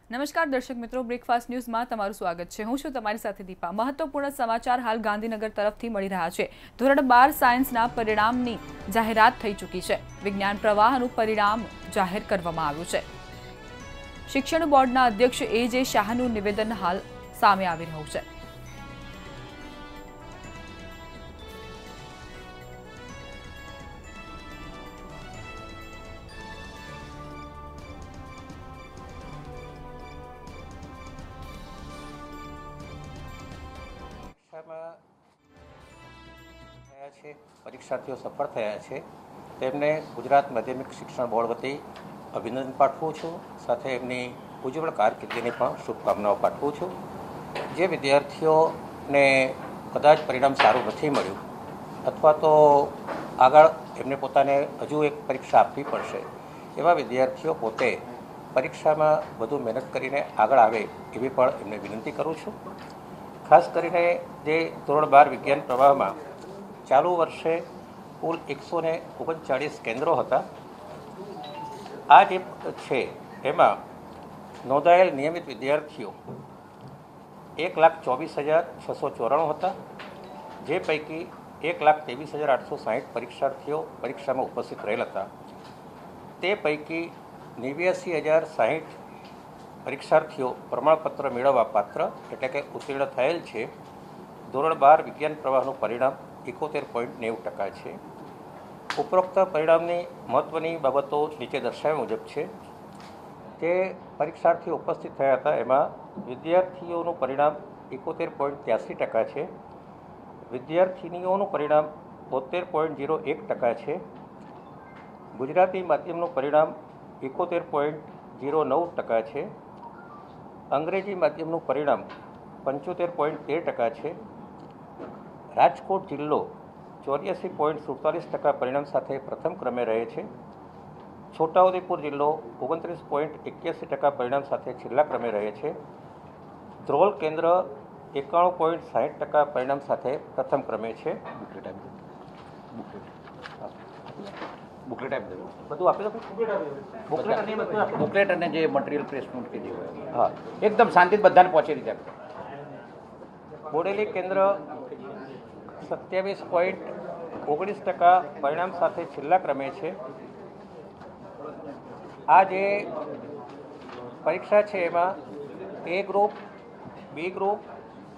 નમસ્કાર દર્શક મિત્રો, બ્રેકફાસ્ટ ન્યૂઝમાં તમારું સ્વાગત છે। હું છું તમારી સાથે દીપા। મહત્વપૂર્ણ સમાચાર હાલ ગાંધીનગર તરફથી મળી રહ્યા છે। ધોરણ 12 સાયન્સના પરિણામની જાહેરાત થઈ ચૂકી છે। વિજ્ઞાન પ્રવાહનું પરિણામ જાહેર કરવામાં આવ્યું છે। શિક્ષણ બોર્ડના અધ્યક્ષ એ.જે. શાહનું નિવેદન હાલ સામે આવી રહ્યું છે। परीक्षार्थीओ सफल थया छे तेमने गुजरात माध्यमिक शिक्षण बोर्ड वती अभिनंदन पाठवुं छुं। साथे एमनी उज्जवल कारकिर्दीनी पण शुभकामनाओ पाठवुं छुं। जे विद्यार्थीओने कदाच परिणाम सारुं नथी मळ्युं अथवा तो आगळ एमने पोताने हजू एक परीक्षा आपवी पड़शे एवा विद्यार्थीओ पोते परीक्षामां वधु मेहनत करीने आगळ आवे एवी पण एमने विनंती करूं छुं। खास करीने जे धोरण 12 विज्ञान प्रवाहमां चालू वर्षे कुल 139 केन्द्रों हता। आ जे छे एमां नोंधायेल नियमित विद्यार्थीओ 1,24,694 हता। जे पैकी 1,23,860 परीक्षार्थीओ परीक्षामां उपस्थित रहेल हता। ते पैकी 89,060 परीक्षार्थीओ प्रमाणपत्र मेळववा पात्र एटले के उत्तीर्ण थयेल छे। धोरण 12 विज्ञान प्रवाहनुं परिणाम 71.90% है। उपरोक्त परिणामनी महत्वनी बाबतों नीचे दर्शाव्या मुजब है। जे परीक्षार्थी उपस्थित थया हता एमां विद्यार्थीओनुं परिणाम 71.83% है। विद्यार्थिनीओनुं परिणाम 72.01% है। गुजराती माध्यमनुं परिणाम 71.09% है। अंग्रेजी माध्यमनुं परिणाम 75.13% है। राजकोट जिल्लो 84.47% परिणाम साथे प्रथम क्रमे रहे छे। छोटाउदेपुर जिल्लो 29.81% परिणाम साथे छेल्ला क्रमे रहे छे। द्रोल केन्द्र 91.60% परिणाम साथे प्रथम क्रमे छे। बुकलेट अने जे मटीरियल प्रेस नोट कीधी होय हाँ एकदम शांति बधाने पહોંચી રીતે बोडेली केन्द्र 27.19% परिणाम साथे छेल्ला क्रमे छे। आ जे परीक्षा छे एमां ए ग्रुप बी ग्रुप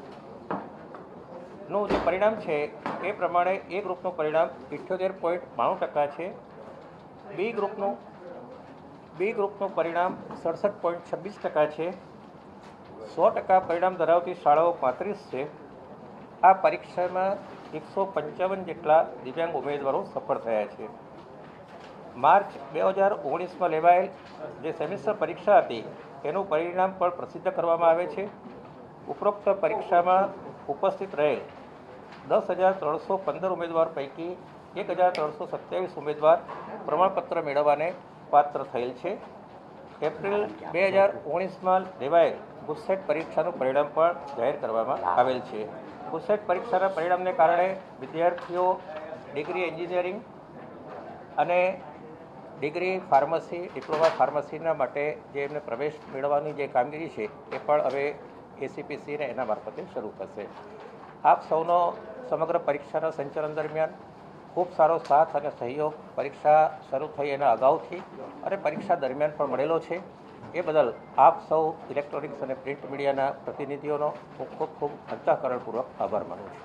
નું જે પરિણામ છે એ પ્રમાણે એ ગ્રુપનું પરિણામ 78.92% છે। બી ગ્રુપનું પરિણામ 67.26% છે। 100% પરિણામ ધરાવતી શાળાઓ 35 છે। આ પરીક્ષામાં 155 જેટલા દિવ્યાંગ ઉમેદવારો સફળ થયા છે। માર્ચ 2019માં લેવાયેલ જે સેમેસ્ટર પરીક્ષા હતી એનું પરિણામ પણ પ્રસિદ્ધ કરવામાં આવે છે। ઉપરોક્ત પરીક્ષામાં ઉપસ્થિત રહેલ 10,315 ઉમેદવાર પૈકી 1,327 ઉમેદવાર પ્રમાણપત્ર મેળવવાને પાત્ર થયેલ છે। એપ્રિલ 2019માં લેવાયેલ ગુસ્સેટ પરીક્ષાનું પરિણામ પણ જાહેર કરવામાં આવેલ છે। ગુસ્સેટ પરીક્ષાના પરિણામને કારણે વિદ્યાર્થીઓ ડિગ્રી એન્જિનિયરિંગ અને ડિગ્રી ફાર્મસી ડિપ્લોમા ફાર્મસીના માટે જે એમને પ્રવેશ મેળવવાની જે કામગીરી છે એ પણ હવે એસીપીસીને એના મારફતે શરૂ થશે। આપ સૌનો સમગ્ર પરીક્ષાના સંચાલન દરમિયાન ખૂબ સારો સાથ અને સહયોગ પરીક્ષા શરૂ થઈ એના અગાઉથી અને પરીક્ષા દરમિયાન પણ મળેલો છે। એ બદલ આપ સૌ ઇલેક્ટ્રોનિક્સ અને પ્રિન્ટ મીડિયાના પ્રતિનિધિઓનો હું ખૂબ ખૂબ અંતઃકરણપૂર્વક આભાર માનું છું।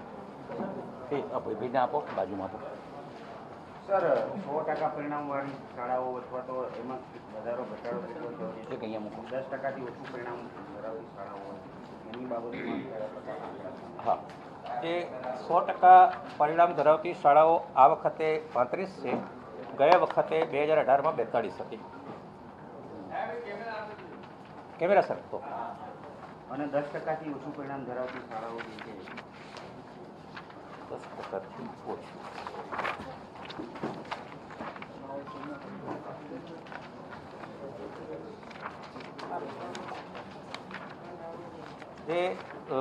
ભાઈને આપો બાજુમાં આપો સર 100% પરિણામવાળી શાળાઓ અથવા તો એમાં વધારો ઘટાડો કેટલો થયો છે એક અહીંયા મૂકો 10%થી ઓછું પરિણામ ધરાવતી શાળાઓ એની બાબતમાં હા જે 100% પરિણામ ધરાવતી શાળાઓ આ વખતે 35 છે। ગયા વખતે 2018માં 42 હતી। કેમેરા સર તો અને 10%થી ઓછું પરિણામ ધરાવતી શાળાઓ જે છે 10%થી ઓછું જે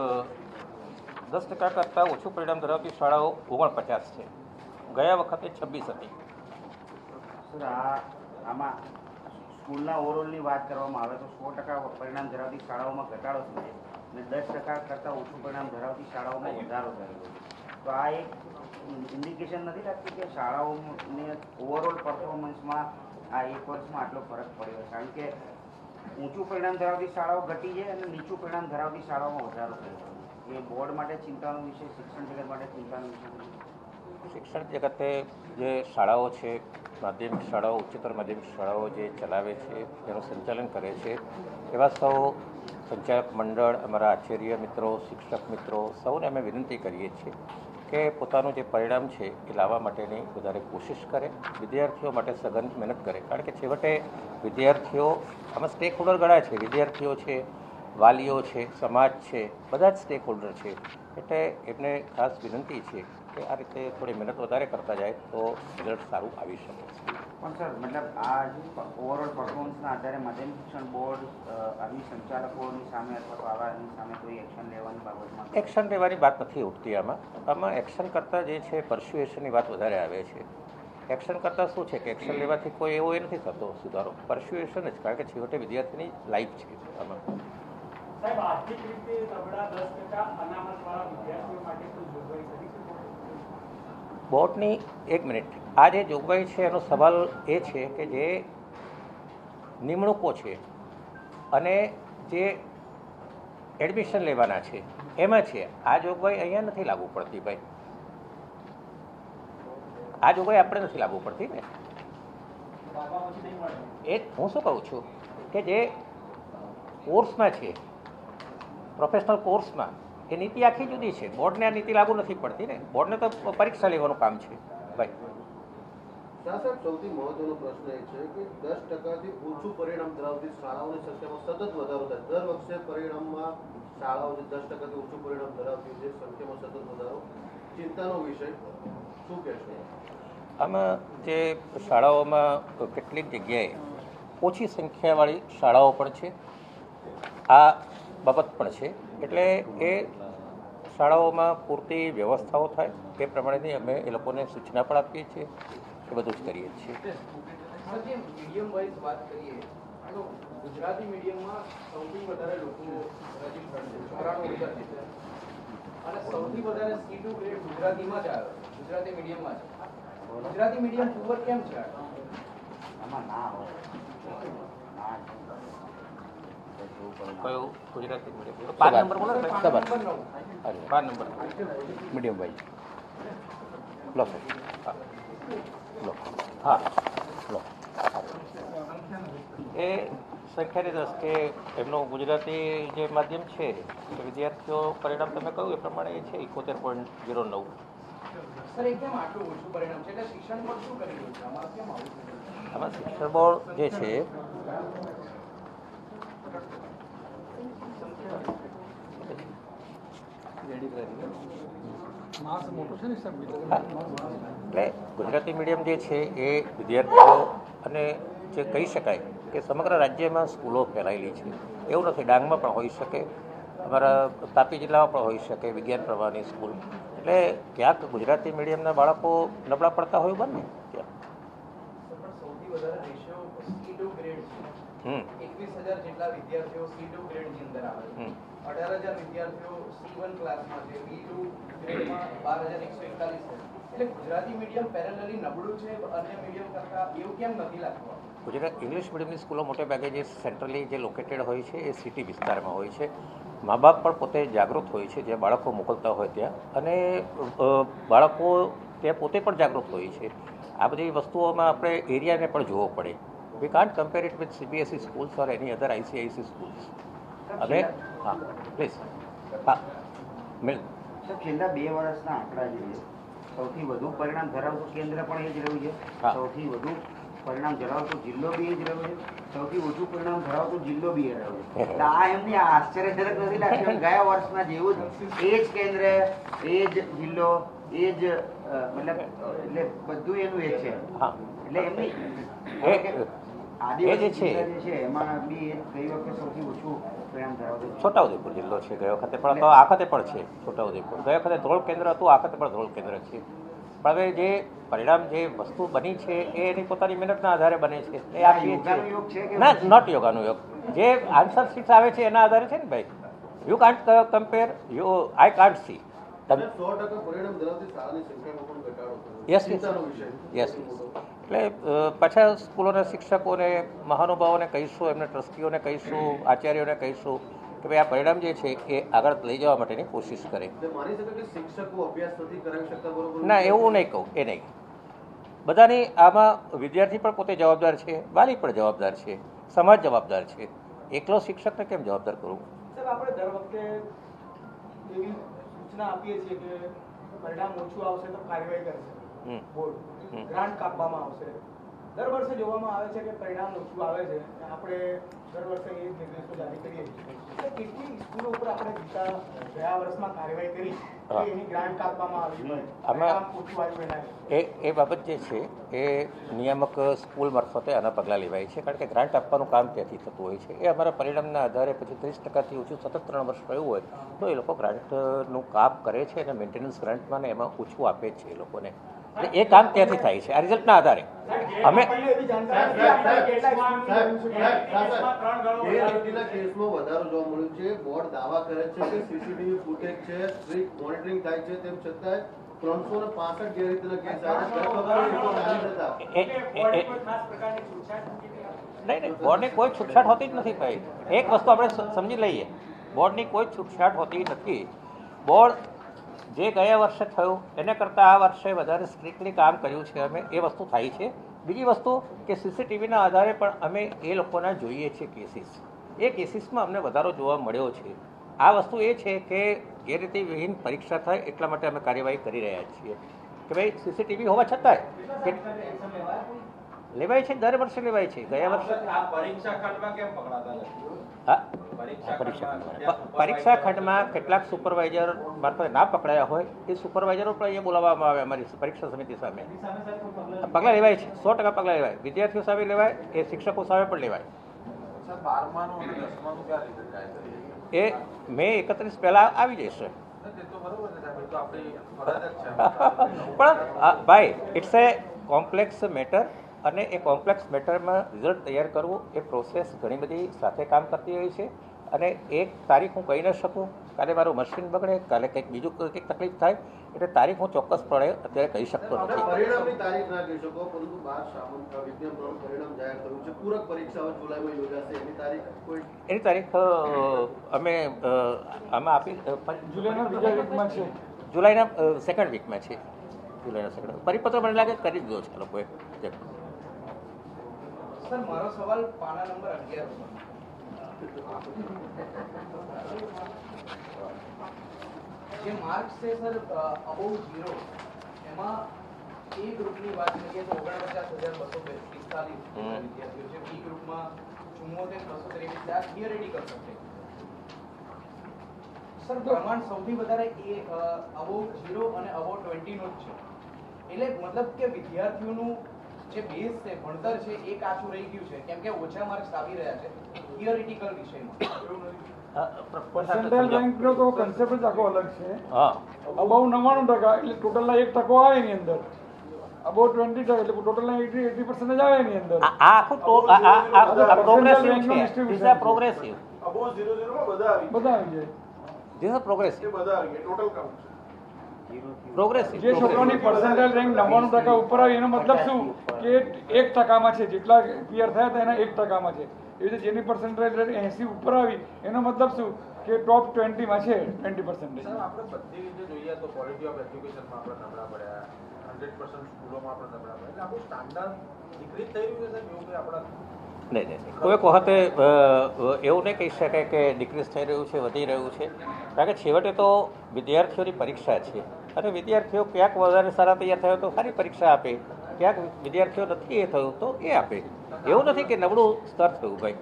10% કરતાં ઓછું પરિણામ ધરાવતી શાળાઓ 49 છે। ગયા વખતે 26 હતી। સર આમાં સ્કૂલના ઓવરઓલની વાત કરવામાં આવે તો 100% પરિણામ ધરાવતી શાળાઓમાં ઘટાડો થયો છે અને 10% કરતાં ઓછું પરિણામ ધરાવતી શાળાઓમાં વધારો થયેલો છે. તો આ એક ઇન્ડિકેશન નથી લાગતું કે શાળાઓને ઓવરઓલ પરફોર્મન્સમાં આ એક વર્ષમાં આટલો ફરક પડ્યો છે? કારણ કે ઊંચું પરિણામ ધરાવતી શાળાઓ ઘટી છે અને નીચું પરિણામ ધરાવતી શાળાઓમાં વધારો થયો છે. એ બોર્ડ માટે ચિંતાનો વિષય, શિક્ષણ જગત માટે ચિંતાનો વિષય નથી. શિક્ષણ જગતે જે શાળાઓ છે, માધ્યમિક શાળાઓ, ઉચ્ચતર માધ્યમિક શાળાઓ જે ચલાવે છે, એનું સંચાલન કરે છે, એવા સૌ સંચાલક મંડળ, અમારા આચાર્ય મિત્રો, શિક્ષક મિત્રો, સૌને અમે વિનંતી કરીએ છીએ કે પોતાનું જે પરિણામ છે એ લાવવા માટેની વધારે કોશિશ કરે, વિદ્યાર્થીઓ માટે સઘન મહેનત કરે. કારણ કે છેવટે વિદ્યાર્થીઓ આમાં સ્ટેક હોલ્ડર ગણાય છે. વિદ્યાર્થીઓ છે, વાલીઓ છે, સમાજ છે, બધા જ સ્ટેક હોલ્ડર છે. એટલે એમને ખાસ વિનંતી છે કે આ રીતે થોડી મહેનત વધારે કરતા જાય તો રિઝલ્ટ સારું આવી શકે છે. પણ સર, મતલબ આ ઓવરઓલ પરફોર્મન્સના આધારે માધ્યમિક શિક્ષણ બોર્ડ આવી સંચાલકોની સામે અથવા તો આવાની સામે કોઈ એક્શન લેવાની બાબતમાં એક્શન લેવાની વાત નથી ઉઠતી. આમાં એક્શન કરતાં જે છે પરસ્યુએશનની વાત વધારે આવે છે. એક્શન કરતાં શું છે કે એક્શન લેવાથી કોઈ એવો એ નથી થતો સુધારો, પરસ્યુએશન જ. કારણ કે છેવટે વિદ્યાર્થીની લાઈફ છે આમાં. સાહેબ, આર્થિક રીતે નબળા 10% અનામતવાળા વિદ્યાર્થીઓ માટે કોઈ જોગવાઈ કરી છે બોર્ડની? એક મિનિટ, આ જે જોગવાઈ છે એનો સવાલ એ છે કે જે નિમણૂકો છે અને જે એડમિશન લેવાના છે એમાં છે. આ જોગવાઈ અહીંયા નથી લાગુ પડતી ભાઈ. આ જોગવાઈ આપણે નથી લાગુ પડતી ને. એ હું શું કહું છું કે જે કોર્સમાં છે, પ્રોફેશનલ કોર્સમાં, એ નીતિ આખી જુદી છે. બોર્ડને આ નીતિ લાગુ નથી પડતી ને. બોર્ડને તો પરીક્ષા લેવાનું કામ છે ભાઈ. સાહેબ, સૌથી મહત્વનો પ્રશ્ન એ છે કે 10%થી ઓછું પરિણામ ધરાવતી શાળાઓની સંખ્યામાં સતત વધારો થાય. દર વર્ષે પરિણામમાં શાળાઓ જે 10%થી ઓછું પરિણામ ધરાવતી છે સંખ્યામાં સતત વધારો ચિંતાનો વિષય. શું કહેશો? આમાં જે શાળાઓમાં કેટલીક જગ્યાએ ઓછી સંખ્યાવાળી શાળાઓ પણ છે, આ બાબત પણ છે. એટલે એ શાળાઓમાં પૂરતી વ્યવસ્થાઓ થાય એ પ્રમાણેની અમે એ લોકોને સૂચના પણ આપીએ છીએ. એ બધું જ કરીએ છીએ. મીડિયમ વાઇઝ વાત કરીએ તો ગુજરાતી મીડિયમમાં સૌથી વધારે લોકો અને સૌથી વધારે સીટો ગ્રેડ ગુજરાતીમાં જ આવે, ગુજરાતી મીડિયમમાં જ. ગુજરાતી મીડિયમ પુઅર કેમ છે? આમાં ના હોય. કયું ગુજરાતી મીડિયમ? 5 નંબર બોલો. 5 નંબર મીડિયમ વાઇઝ લો સર. હા લો. હા લો. એ સંખ્યાની દ્રષ્ટિએ એમનું ગુજરાતી જે માધ્યમ છે એ વિદ્યાર્થીઓ પરિણામ તમે કહ્યું એ પ્રમાણે એ છે 71.09. સર, એ કેમ આટલું ઓછું પરિણામ છે? એટલે શિક્ષણ બોર્ડ શું કરી રહ્યું છે આમાં? કેમ આવું છે? આમાં શિક્ષણ બોર્ડ જે છે એટલે ગુજરાતી મીડિયમ જે છે એ વિદ્યાર્થીઓ અને જે કહી શકાય કે સમગ્ર રાજ્યમાં સ્કૂલો ફેલાયેલી છે. એવું નથી, ડાંગમાં પણ હોઈ શકે, અમારા તાપી જિલ્લામાં પણ હોઈ શકે વિજ્ઞાન પ્રવાહની સ્કૂલ. એટલે ક્યાંક ગુજરાતી મીડિયમના બાળકો નબળા પડતા હોય બને ત્યાં. સૌથી વધારે રેશિયો C2 ગ્રેડ છે. 21,000 જેટલા વિદ્યાર્થીઓ C2 ગ્રેડની અંદર આવે છે. 18,000 વિદ્યાર્થીઓ C1 ક્લાસમાં છે. B2 ગ્રેડમાં 12,141 છે. એટલે ગુજરાતી મીડિયમ પેરેલલી નબળું છે અન્ય મીડિયમ કરતાં, એવું કેમ નથી લાગતું? ગુજરાત ઇંગ્લિશ મીડિયમની સ્કૂલો મોટે ભાગે જે સેન્ટ્રલી જે લોકેટેડ હોય છે એ સિટી વિસ્તારમાં હોય છે. મા બાપ પણ પોતે જાગૃત હોય છે જ્યાં બાળકો મોકલતા હોય ત્યાં, અને બાળકો ત્યાં પોતે પણ જાગૃત હોય છે. આ બધી વસ્તુઓમાં આપણે એરિયાને પણ જોવો પડે. We can't compare it with CBSE schools or any other ICIC schools. હવે હા પ્લીઝ. હા મિલ. છેલ્લા 2 વર્ષના આંકડા જોઈએ, સૌથી વધુ પરિણામ ધરાવતું કેન્દ્ર પણ એ જ રહ્યું છે, સૌથી વધુ પરિણામ ધરાવતો જિલ્લો બી એ જ રહ્યો છે, સૌથી ઓછું પરિણામ ધરાવતો જિલ્લો બી એ રહ્યો છે. એટલે આ એમની આશ્ચર્યજનક નથી લાગતું? ગયા વર્ષના જેવું જ એ જ કેન્દ્ર, એ જ જિલ્લો, એ જ મતલબ એટલે બધું એનું એ છે. એટલે એમની આદિવાસી જિલ્લા જે છે એમાં બી ગઈ વખતે સૌથી ઓછું પરિણામ ધરાવતું છોટાઉદેપુર જિલ્લો છે. ગયો વખતે પણ તો આ વખતે પણ છે છોટાઉદેપુર. ગયા વખતે ધોળ કેન્દ્ર હતું, આ વખતે પણ ધોળ કેન્દ્ર છે. પણ હવે જે પરિણામ જે વસ્તુ બની છે એ એની પોતાની મહેનતના આધારે બને છે એ આપીએ છીએ. ના, નોટ યોગાનુયોગ. જે આન્સર શીટ્સ આવે છે એના આધારે છે ને ભાઈ. You can't compare, I can't see. 100% પરિણામ ધરાવતી શાળાની સંખ્યામાં પણ ઘટાડો થયો. યસ ચિંતાનો વિષય. યસ. એટલે પાછા સ્કૂલોના શિક્ષકોને, મહાનુભાવોને કહીશું, એમને ટ્રસ્ટીઓને કહીશું, આચાર્યોને કહીશું કે ભાઈ આ પરિણામ જે છે એ આગળ લઈ જવા માટેની કોશિશ કરે. એટલે માની શકે કે શિક્ષકો અભ્યાસ નથી કરાવી શકતા, બરોબર? ના, એવું નહીં કહું, એ નહીં. બધાની આમાં વિદ્યાર્થી પણ પોતે જવાબદાર છે, વાલી પણ જવાબદાર છે, સમાજ જવાબદાર છે. એકલો શિક્ષકને કેમ જવાબદાર કરવું? સાહેબ, આપણે દર વખતે એવી સૂચના આપીએ છીએ કે પરિણામ ઓછું આવશે તો કાર્યવાહી કરશે બોર્ડ, ગ્રાન્ટ કાપવામાં આવશે. દર વર્ષે જોવામાં આવે છે કે પરિણામ ઓછું આવે છે, આપણે દર વર્ષે એ નિર્દેશો જારી કરીએ છીએ. કેટલી સ્કૂલો ઉપર આપણે ગયા વર્ષમાં કાર્યવાહી કરી કે એની ગ્રાન્ટ કાપવામાં આવી હોય, પરિણામ ઓછું આવ્યું એના એ બાબત જે છે એ નિયામક સ્કૂલ મારફતે આના પગલાં લેવાય છે, કારણ કે ગ્રાન્ટ આપવાનું કામ ત્યાંથી થતું હોય છે. એ અમારા પરિણામના આધારે પછી 30%થી ઓછું સતત 3 વર્ષ રહ્યું હોય તો એ લોકો ગ્રાન્ટનું કાપ કરે છે અને મેન્ટેનન્સ ગ્રાન્ટમાં ને એમાં ઓછું આપે છે એ લોકોને. એટલે એ કામ ત્યાંથી થાય છે આ રિઝલ્ટના આધારે. અમે કેસમાં વધારો જોવા મળ્યો છે. બોર્ડ દાવા કરે છે કે સીસીટીવી ફૂટેજ છે, સ્ટ્રિક્ટ મોનિટરિંગ થાય છે, તેમ છતાં 365 ગેરરીતિના કેસ નહીં, બોર્ડની કોઈ છૂટછાટ હોતી જ નથી ભાઈ. એક વસ્તુ આપણે સમજી લઈએ, બોર્ડની કોઈ છૂટછાટ હોતી નથી. બોર્ડ જે ગયા વર્ષે થયું એને કરતાં આ વર્ષે વધારે સ્ટ્રિક્ટલી કામ કર્યું છે અમે, એ વસ્તુ થાય છે. બીજી વસ્તુ કે સીસીટીવીના આધારે પણ અમે એ લોકોના જોઈએ છીએ કેસીસ. એ કેસીસમાં અમને વધારો જોવા મળ્યો છે. આ વસ્તુ એ છે કે ગેરરીતિ વિહીન પરીક્ષા થાય એટલા માટે અમે કાર્યવાહી કરી રહ્યા છીએ કે ભાઈ સીસીટીવી હોવા છતાંય લેવાય છે, દર વર્ષે લેવાય છે. ગયા વર્ષે પરીક્ષા ખંડમાં કેટલાક સુપરવાઇઝર મારફતે ના પકડાયા હોય એ સુપરવાઇઝરો પણ અહીંયા બોલાવવામાં આવે અમારી પરીક્ષા સમિતિ સામે. પગલાં લેવાય છે, 100% પગલાં લેવાય. વિદ્યાર્થીઓ સામે લેવાય, એ શિક્ષકો સામે પણ લેવાય. એ મે 31 પહેલાં આવી જશે. પણ ભાઈ, ઇટ્સ એ કોમ્પ્લેક્સ મેટર અને એ કોમ્પ્લેક્સ મેટરમાં રિઝલ્ટ તૈયાર કરવું એ પ્રોસેસ ઘણી બધી સાથે કામ કરતી હોય છે. અને એક તારીખ હું કહી ન શકું, કાલે મારું મશીન બગડે, કાલે કંઈક બીજું કંઈક તકલીફ થાય, એટલે તારીખ હું ચોક્કસપણે અત્યારે કહી શકતો નથી. પરિણામની તારીખ ના કહી શકો, પરંતુ 12 સામંત વિજ્ઞાન પ્રવૃત્તિ પરિણામ જાહેર થયું છે. પૂરક પરીક્ષાઓ જુલાઈમાં યોજાશે, એની તારીખ અમે આમાં આપી જુલાઈના બીજા વીકમાં છે, જુલાઈના સેકન્ડ વીકમાં છે. જુલાઈના સેકન્ડ પરિપત્ર મને લાગે કરી દીધો છે લોકોએ. સર, મારો સવાલ પાના નંબર 11 જે માર્ક્સ છે સર અબોવ 0, એમાં એ ગ્રુપની વાત કરીએ તો 49,245 વિદ્યાર્થીઓ છે. બી ગ્રુપમાં 74,223 આ થિયરેટિકલ સબ્જેક્ટ. સર, પ્રમાણ સૌથી વધારે એ અબોવ 0 અને અબોવ 20 નું જ છે. એટલે મતલબ કે વિદ્યાર્થીઓનું જે બેઝ છે, ભણતર છે, એ કાચું રહી ગયું છે, કેમ કે ઓછા માર્ક્સ આવી રહ્યા છે થિયરિટિકલ વિષયમાં. પર્સન્ટાઇલ રેન્કનો તો કન્સેપ્ટ જ આખો અલગ છે. અબાઉ 99% એટલે ટોટલના 1% આવે એની અંદર. અબાઉ 20% એટલે ટોટલના 80% જ આવે એની અંદર. આ આખું પ્રોગ્રેસિવ છે. This is progressive. અબાઉ 00 માં બધા આવી જાય. This is progressive. બધા આવી જાય, ટોટલ કાઉન્ટ છે. પ્રોગ્રેસિવ. જે છોકરાની પર્સન્ટાઇલ રેન્ક 99% ઉપર આવી એનો મતલબ શું કે 1%માં છે, જેટલા ક્લિયર થયા હતા એના 1%માં છે. એવી રીતે જેની પર્સન્ટાઇલ રેન્ક 80 ઉપર આવી એનો મતલબ શું કે ટોપ 20માં છે 20%. આપણે બધી રીતે જોઈએ તો ક્વોલિટી ઓફ એજ્યુકેશનમાં આપણે નબળા પડ્યા, 100% સ્કૂલોમાં આપણે નબળા પડ્યા, એટલે આપણું સ્ટાન્ડર્ડ ડિક્રીઝ થઈ રહ્યું છે સર, એવું કંઈ આપણા નહીં. કોઈક વખતે એવું નહીં કહી શકાય કે ડિક્રીઝ થઈ રહ્યું છે, વધી રહ્યું છે, કારણ કે છેવટે તો વિદ્યાર્થીઓની પરીક્ષા છે અને વિદ્યાર્થીઓ ક્યાંક વધારે સારા તૈયાર થયો તો સારી પરીક્ષા આપે, ક્યાંક વિદ્યાર્થીઓ નથી એ થયું તો એ આપે. એવું નથી કે નબળું સ્તર થયું ભાઈ.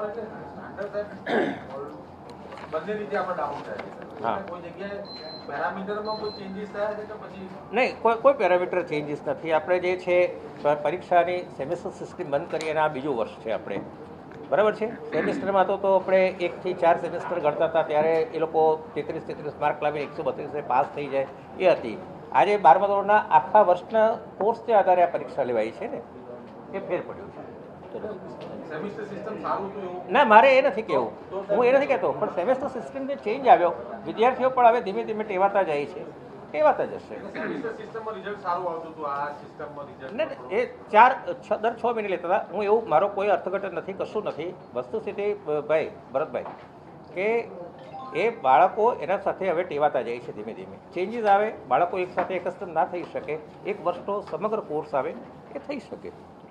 બંને રીતે આપણે ડાઉન થાય. હા, કોઈ જગ્યાએ પેરામીટરમાં કોઈ ચેન્જીસ થયા છે કે પછી નહીં, કોઈ પેરામીટર ચેન્જીસ નથી. આપણે જે છે પરીક્ષાની સેમેસ્ટર સિસ્ટમ બંધ કરી અને આ બીજું વર્ષ છે આપણે, બરાબર છે. સેમેસ્ટરમાં તો આપણે 1 થી 4 સેમેસ્ટર ગણતા હતા ત્યારે એ લોકો 33 માર્ક લાવીને 132 પાસ થઈ જાય એ હતી. આજે 12મા ધોરણના આખા વર્ષના કોર્સને આધારે આ પરીક્ષા લેવાય છે ને, એ ફેર પડ્યો છે. સેમિસ્ટર સિસ્ટમ સારું હતું એવું ના, મારે એ નથી કહેવું, હું એ નથી કહેતો, પણ સેમેસ્ટર સિસ્ટમ જે ચેન્જ આવ્યો, વિદ્યાર્થીઓ પણ હવે ધીમે ધીમે ટેવાતા જાય છે, ટેવાતા જશે. સેમિસ્ટર સિસ્ટમમાં રિઝલ્ટ સારું આવતું હતું, આ સિસ્ટમમાં રિઝલ્ટ ને એ દર 6 મહિને લેતા હતા. હું એવું, મારો કોઈ અર્થઘટન નથી, કશું નથી. વસ્તુસ્થિતિ ભાઈ ભરતભાઈ કે એ બાળકો એના સાથે હવે ટેવાતા જાય છે ધીમે ધીમે. ચેન્જીસ આવે, બાળકો એક સાથે એકસ્તમ ના થઈ શકે, એક વર્ષનો સમગ્ર કોર્સ આવે એ થઈ શકે.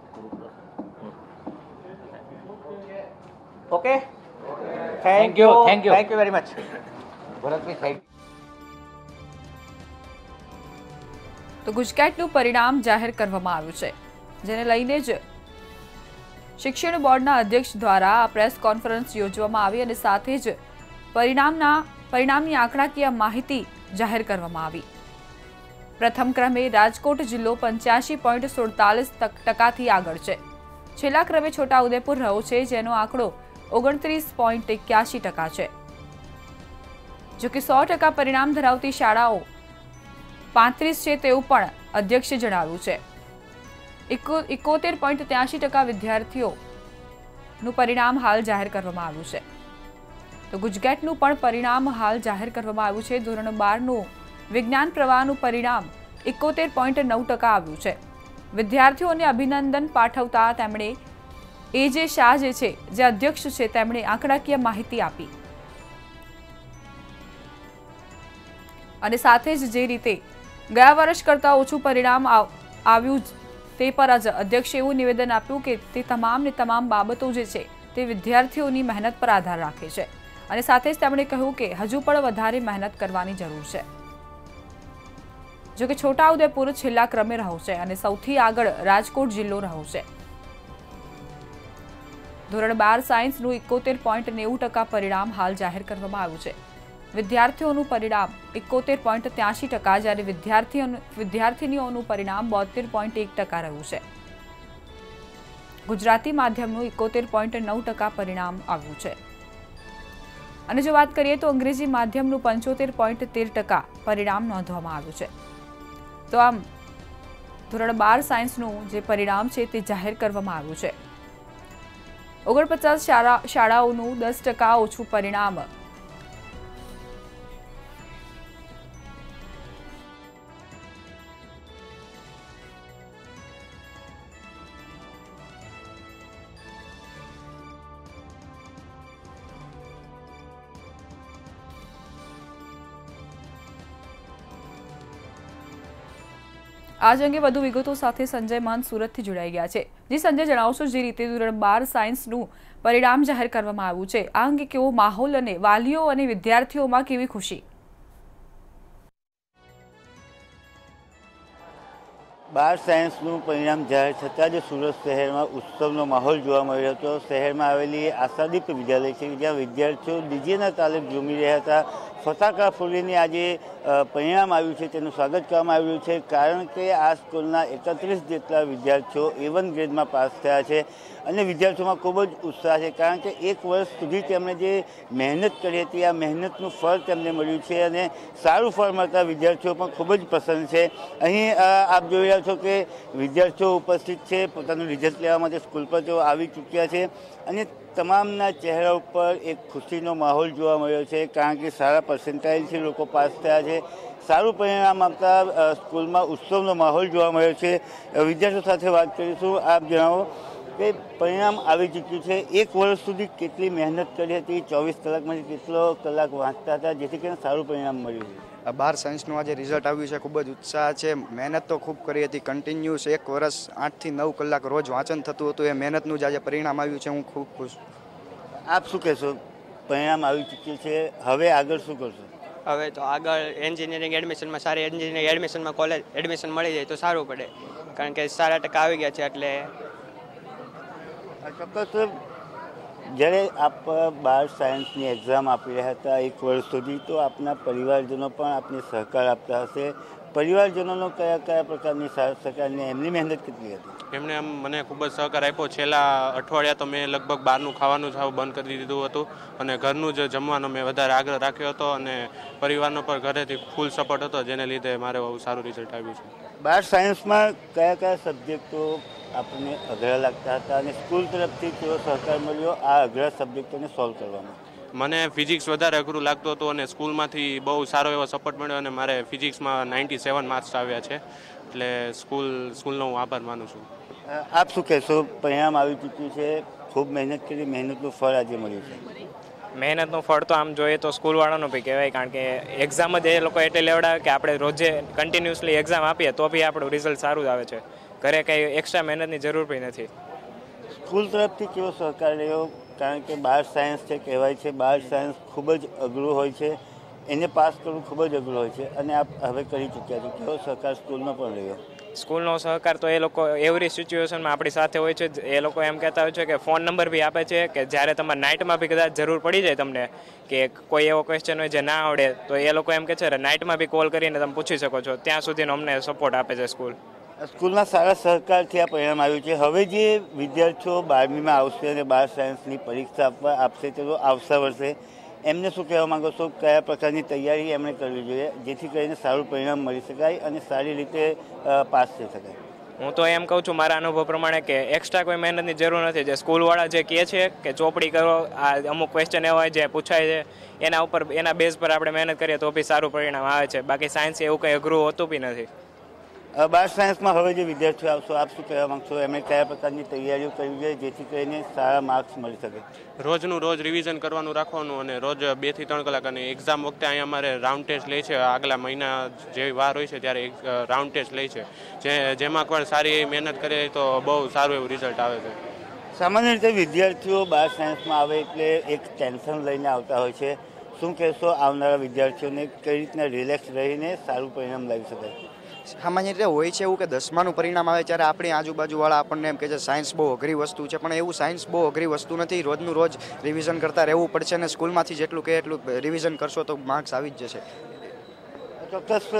Okay, thank you very much Bharatbhai, thank you. તો ગુજકેટનું પરિણામ જાહેર કરવામાં આવ્યું છે, જેને લઈને જ શિક્ષણ બોર્ડના અધ્યક્ષ દ્વારા આ પ્રેસ કોન્ફરન્સ યોજવામાં આવી અને સાથે જ પરિણામની આંકડાકીય માહિતી જાહેર કરવામાં આવી. પ્રથમ ક્રમે રાજકોટ જિલ્લો 85.47% આગળ છે. છેલ્લા ક્રમે છોટાઉદેપુર રહ્યો છે, જેનો આંકડો 29.81% છે. જો કે 100% પરિણામ ધરાવતી શાળાઓ 35 છે તેવું પણ અધ્યક્ષે જણાવ્યું છે. 71.83% વિદ્યાર્થીઓનું પરિણામ હાલ જાહેર કરવામાં આવ્યું છે. તો ગુજકેટનું પણ પરિણામ હાલ જાહેર કરવામાં આવ્યું છે. ધોરણ 12નું વિજ્ઞાન પ્રવાહનું પરિણામ 71.9% આવ્યું છે. વિદ્યાર્થીઓને અભિનંદન પાઠવતા તેમણે એ.જે. શાહ જે છે, જે અધ્યક્ષ છે, તેમણે આંકડાકીય માહિતી આપી અને સાથે જ જે રીતે ગયા વર્ષ કરતાં ઓછું પરિણામ આવ્યું તે પર જ અધ્યક્ષે એવું નિવેદન આપ્યું કે તે તમામ બાબતો જે છે તે વિદ્યાર્થીઓની મહેનત પર આધાર રાખે છે અને સાથે જ તેમણે કહ્યું કે હજુ પણ વધારે મહેનત કરવાની જરૂર છે. જો કે છોટાઉદેપુર છેલ્લા ક્રમે રહ્યો છે અને સૌથી આગળ રાજકોટ જિલ્લો રહ્યો છે. ધોરણ 12 સાયન્સનું 71.90% પરિણામ હાલ જાહેર કરવામાં આવ્યું છે. વિદ્યાર્થીઓનું પરિણામ 71.83%, જ્યારે વિદ્યાર્થીનીઓનું પરિણામ 72.1% રહ્યું છે. ગુજરાતી માધ્યમનું 71.9% પરિણામ આવ્યું છે. અને જો વાત કરીએ તો અંગ્રેજી માધ્યમનું 75.13% પરિણામ નોંધવામાં આવ્યું છે. તો આમ ધોરણ 12 સાયન્સનું જે પરિણામ છે તે જાહેર કરવામાં આવ્યું છે. 49 શાળાઓનું 10% ઓછું પરિણામ આજ અંગે વધુ વિગતો સાથે સંજય મહંત સુરતથી જોડાઈ ગયા છે. જી સંજય, જણાવશો જે રીતે ધોરણ 12 સાયન્સનું પરિણામ જાહેર કરવામાં આવ્યું છે, આ અંગે કેવો માહોલ અને વાલીઓ અને વિદ્યાર્થીઓમાં કેવી ખુશી? 12 સાયન્સનું પરિણામ જાહેર થતાં જ સુરત શહેરમાં ઉત્સવનો માહોલ જોવા મળ્યો હતો. શહેરમાં આવેલી આશાદીપ વિદ્યાલય છે, જ્યાં વિદ્યાર્થીઓ ડીજેના તાલે ઝૂમી રહ્યા હતા. ફટાકડા ફોડીને આજે પરિણામ આવ્યું છે તેનું સ્વાગત કરવામાં આવ્યું છે, કારણ કે આ સ્કૂલના 31 જેટલા વિદ્યાર્થીઓ A1 ગ્રેડમાં પાસ થયા છે અને વિદ્યાર્થીઓમાં ખૂબ જ ઉત્સાહ છે, કારણ કે એક વર્ષ સુધી તેમણે જે મહેનત કરી હતી આ મહેનતનું ફળ તેમને મળ્યું છે અને સારું ફળ મળતા વિદ્યાર્થીઓ પણ ખૂબ જ પસંદ છે. અહીં આપ જોઈ રહ્યા છો કે વિદ્યાર્થીઓ ઉપસ્થિત છે, પોતાનું રિઝલ્ટ લેવા માટે સ્કૂલ પર તેઓ આવી ચૂક્યા છે અને તમામના ચહેરા ઉપર એક ખુશીનો માહોલ જોવા મળ્યો છે, કારણ કે સારા પર્સન્ટાઇલથી લોકો પાસ થયા છે. સારું પરિણામ આપતા સ્કૂલમાં ઉત્સવનો માહોલ જોવા મળ્યો છે. વિદ્યાર્થીઓ સાથે વાત કરીશું. આપ જણાવો કે પરિણામ આવી ચૂક્યું છે. એક વર્ષ સુધી કેટલી મહેનત કરી હતી, 24 કલાકમાંથી કેટલો કલાક વાંચતા હતા જેથી કરીને સારું પરિણામ મળ્યું છે? 12 સાયન્સનું આજે રિઝલ્ટ આવ્યું છે, ખૂબ જ ઉત્સાહ છે. મહેનત તો ખૂબ કરી હતી, કન્ટિન્યુઅસ એક વર્ષ 8 થી 9 કલાક રોજ વાંચન થતું હતું. એ મહેનતનું જ આજે પરિણામ આવ્યું છે. હું ખૂબ ખુશ. આપ શું કહેશો? પરિણામ આવી ચૂક્યું છે, હવે આગળ શું કરશો? હવે તો આગળ એન્જિનિયરિંગ એડમિશનમાં સારી એન્જિનિયરિંગ એડમિશનમાં કોલેજ એડમિશન મળી જાય તો સારું પડે, કારણ કે સારા ટકા આવી ગયા છે. એટલે ચોક્કસ. જ્યારે આપ 12 સાયન્સની એક્ઝામ આપી રહ્યા હતા એક વર્ષ સુધી, તો આપના પરિવારજનો પણ આપને સહકાર આપતા હશે. પરિવારજનોનો કયા પ્રકારની સાથ સહકાર અને એમની મહેનત કેટલી હતી? એમણે મને ખૂબ જ સહકાર આપ્યો. છેલ્લા અઠવાડિયા તો મેં લગભગ બહારનું ખાવાનું જ બંધ કરી દીધું હતું અને ઘરનું જ જમવાનો મેં વધારે આગ્રહ રાખ્યો હતો અને પરિવારનો પર ઘરેથી ફૂલ સપોર્ટ હતો, જેને લીધે મારે બહુ સારું રિઝલ્ટ આવ્યું છે. 12 સાયન્સમાં કયા સબ્જેક્ટો આપણને અઘરા લાગતા હતા અને સ્કૂલ તરફથી કેવો સહકાર મળ્યો આ અઘરા સબ્જેક્ટોને સોલ્વ કરવામાં? મને ફિઝિક્સ વધારે અઘરું લાગતું હતું અને સ્કૂલમાંથી બહુ સારો એવો સપોર્ટ મળ્યો અને મારે ફિઝિક્સમાં 97 માર્ક્સ આવ્યા છે, એટલે સ્કૂલનો હું આભાર માનું છું. આપ શું કહેશો? પરિણામ આવી ચૂક્યું છે, ખૂબ મહેનત કરી, મહેનતનું ફળ આજે મળ્યું છે. મહેનતનું ફળ તો આમ જોઈએ તો સ્કૂલવાળાનું બી કહેવાય, કારણ કે એક્ઝામ જ એ લોકો એટલે લેવડાવે કે આપણે રોજે કન્ટિન્યુઅસલી એક્ઝામ આપીએ તો બી આપણું રિઝલ્ટ સારું જ આવે છે. ઘરે કંઈ એક્સ્ટ્રા મહેનતની જરૂર પણ નથી. સ્કૂલ તરફથી કેવો સહકાર રહ્યો? કારણ કે 12 સાયન્સ છે, કહેવાય છે 12 સાયન્સ ખૂબ જ અઘરું હોય છે, એને પાસ કરવું ખૂબ જ અઘરું હોય છે અને આપ હવે કરી ચૂક્યા છો. કેવો સહકાર સ્કૂલનો પણ રહ્યો? સ્કૂલનો સહકાર તો એ લોકો એવરી સિચ્યુએશનમાં આપણી સાથે હોય છે. એ લોકો એમ કહેતા હોય છે કે ફોન નંબર બી આપે છે કે જ્યારે તમારે નાઇટમાં બી કદાચ જરૂર પડી જાય તમને કે કોઈ એવો ક્વેશ્ચન હોય જે ના આવડે તો એ લોકો એમ કહે છે નાઇટમાં બી કોલ કરીને તમે પૂછી શકો છો. ત્યાં સુધીનો અમને સપોર્ટ આપે છે સ્કૂલ. સ્કૂલના સારા સહકારથી આ પરિણામ આવ્યું છે. હવે જે વિદ્યાર્થીઓ 12મીમાં આવશે અને 12 સાયન્સની પરીક્ષા આપશે તે આવતા વર્ષે એમને શું કહેવા માંગો છો? કયા પ્રકારની તૈયારી એમણે કરવી જોઈએ જેથી કરીને સારું પરિણામ મળી શકાય અને સારી રીતે પાસ થઈ શકાય? હું તો એમ કહું છું મારા અનુભવ પ્રમાણે કે એક્સ્ટ્રા કોઈ મહેનતની જરૂર નથી. જે સ્કૂલવાળા જે કહે છે કે ચોપડી કરો, આ અમુક ક્વેશ્ચન એવા હોય જે પૂછાય છે એના બેઝ પર આપણે મહેનત કરીએ તો બી સારું પરિણામ આવે છે. બાકી સાયન્સ એવું કંઈ અઘરું હોતું બી નથી. 12 સાયન્સમાં હવે જે વિદ્યાર્થીઓ આવશો આપ શું કહેવા માંગશો? એમણે કયા પ્રકારની તૈયારીઓ કરવી જોઈએ જેથી કરીને સારા માર્ક્સ મળી શકે? રોજનું રોજ રિવિઝન કરવાનું રાખવાનું અને રોજ 2 થી 3 કલાક. અને એક્ઝામ વખતે અહીંયા અમારે રાઉન્ડ ટેસ્ટ લે છે. આગલા મહિના જેવી વાર હોય છે ત્યારે એક રાઉન્ડ ટેસ્ટ લે છે, જેમાં પણ સારી મહેનત કરે તો બહુ સારું એવું રિઝલ્ટ આવે છે. સામાન્ય રીતે વિદ્યાર્થીઓ 12 સાયન્સમાં આવે એટલે એક ટેન્શન લઈને આવતા હોય છે. શું કહેશો આવનારા વિદ્યાર્થીઓને કઈ રીતના રિલેક્સ રહીને સારું પરિણામ લાવી શકાય? સામાન્ય રીતે હોય છે એવું કે 10માનું પરિણામ આવે ત્યારે આપણી આજુબાજુવાળા આપણને એમ કહે છે સાયન્સ બહુ અઘરી વસ્તુ છે, પણ એવું સાયન્સ બહુ અઘરી વસ્તુ નથી. રોજનું રોજ રિવિઝન કરતા રહેવું પડશે અને સ્કૂલમાંથી જેટલું કહે એટલું રિવિઝન કરશો તો માર્ક્સ આવી જ જશે. ચોક્કસ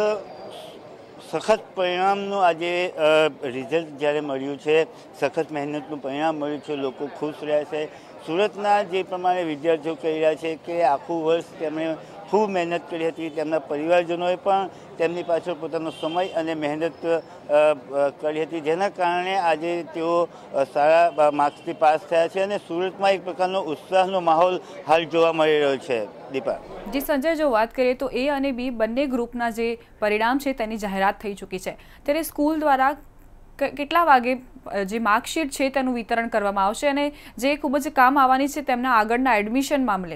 સખત પરિણામનું આજે રિઝલ્ટ જ્યારે મળ્યું છે, સખત મહેનતનું પરિણામ મળ્યું છે, લોકો ખુશ રહ્યા છે. સુરતના જે પ્રમાણે વિદ્યાર્થીઓ કહી રહ્યા છે કે આખું વર્ષ તેમણે ખૂબ મહેનત કરી હતી, તેમના પરિવારજનોએ પણ તેમની પાછળ પોતાનો સમય અને મહેનત કરી હતી, જેના કારણે આજે તેઓ સારા માર્ક્સથી પાસ થયા છે અને સુરતમાં એક પ્રકારનો ઉત્સાહનો માહોલ હાલ જોવા મળી રહ્યો છે. દીપા જી સંજય, જો વાત કરીએ તો A અને B બંને ગ્રુપના જે પરિણામ છે તેની જાહેરાત થઈ ચૂકી છે, ત્યારે સ્કૂલ દ્વારા કેટલા વાગે જે માર્કશીટ છે તેનું વિતરણ કરવામાં આવશે અને જે ખૂબ જ કામ આવવાની છે તેમના આગળના એડમિશન મામલે?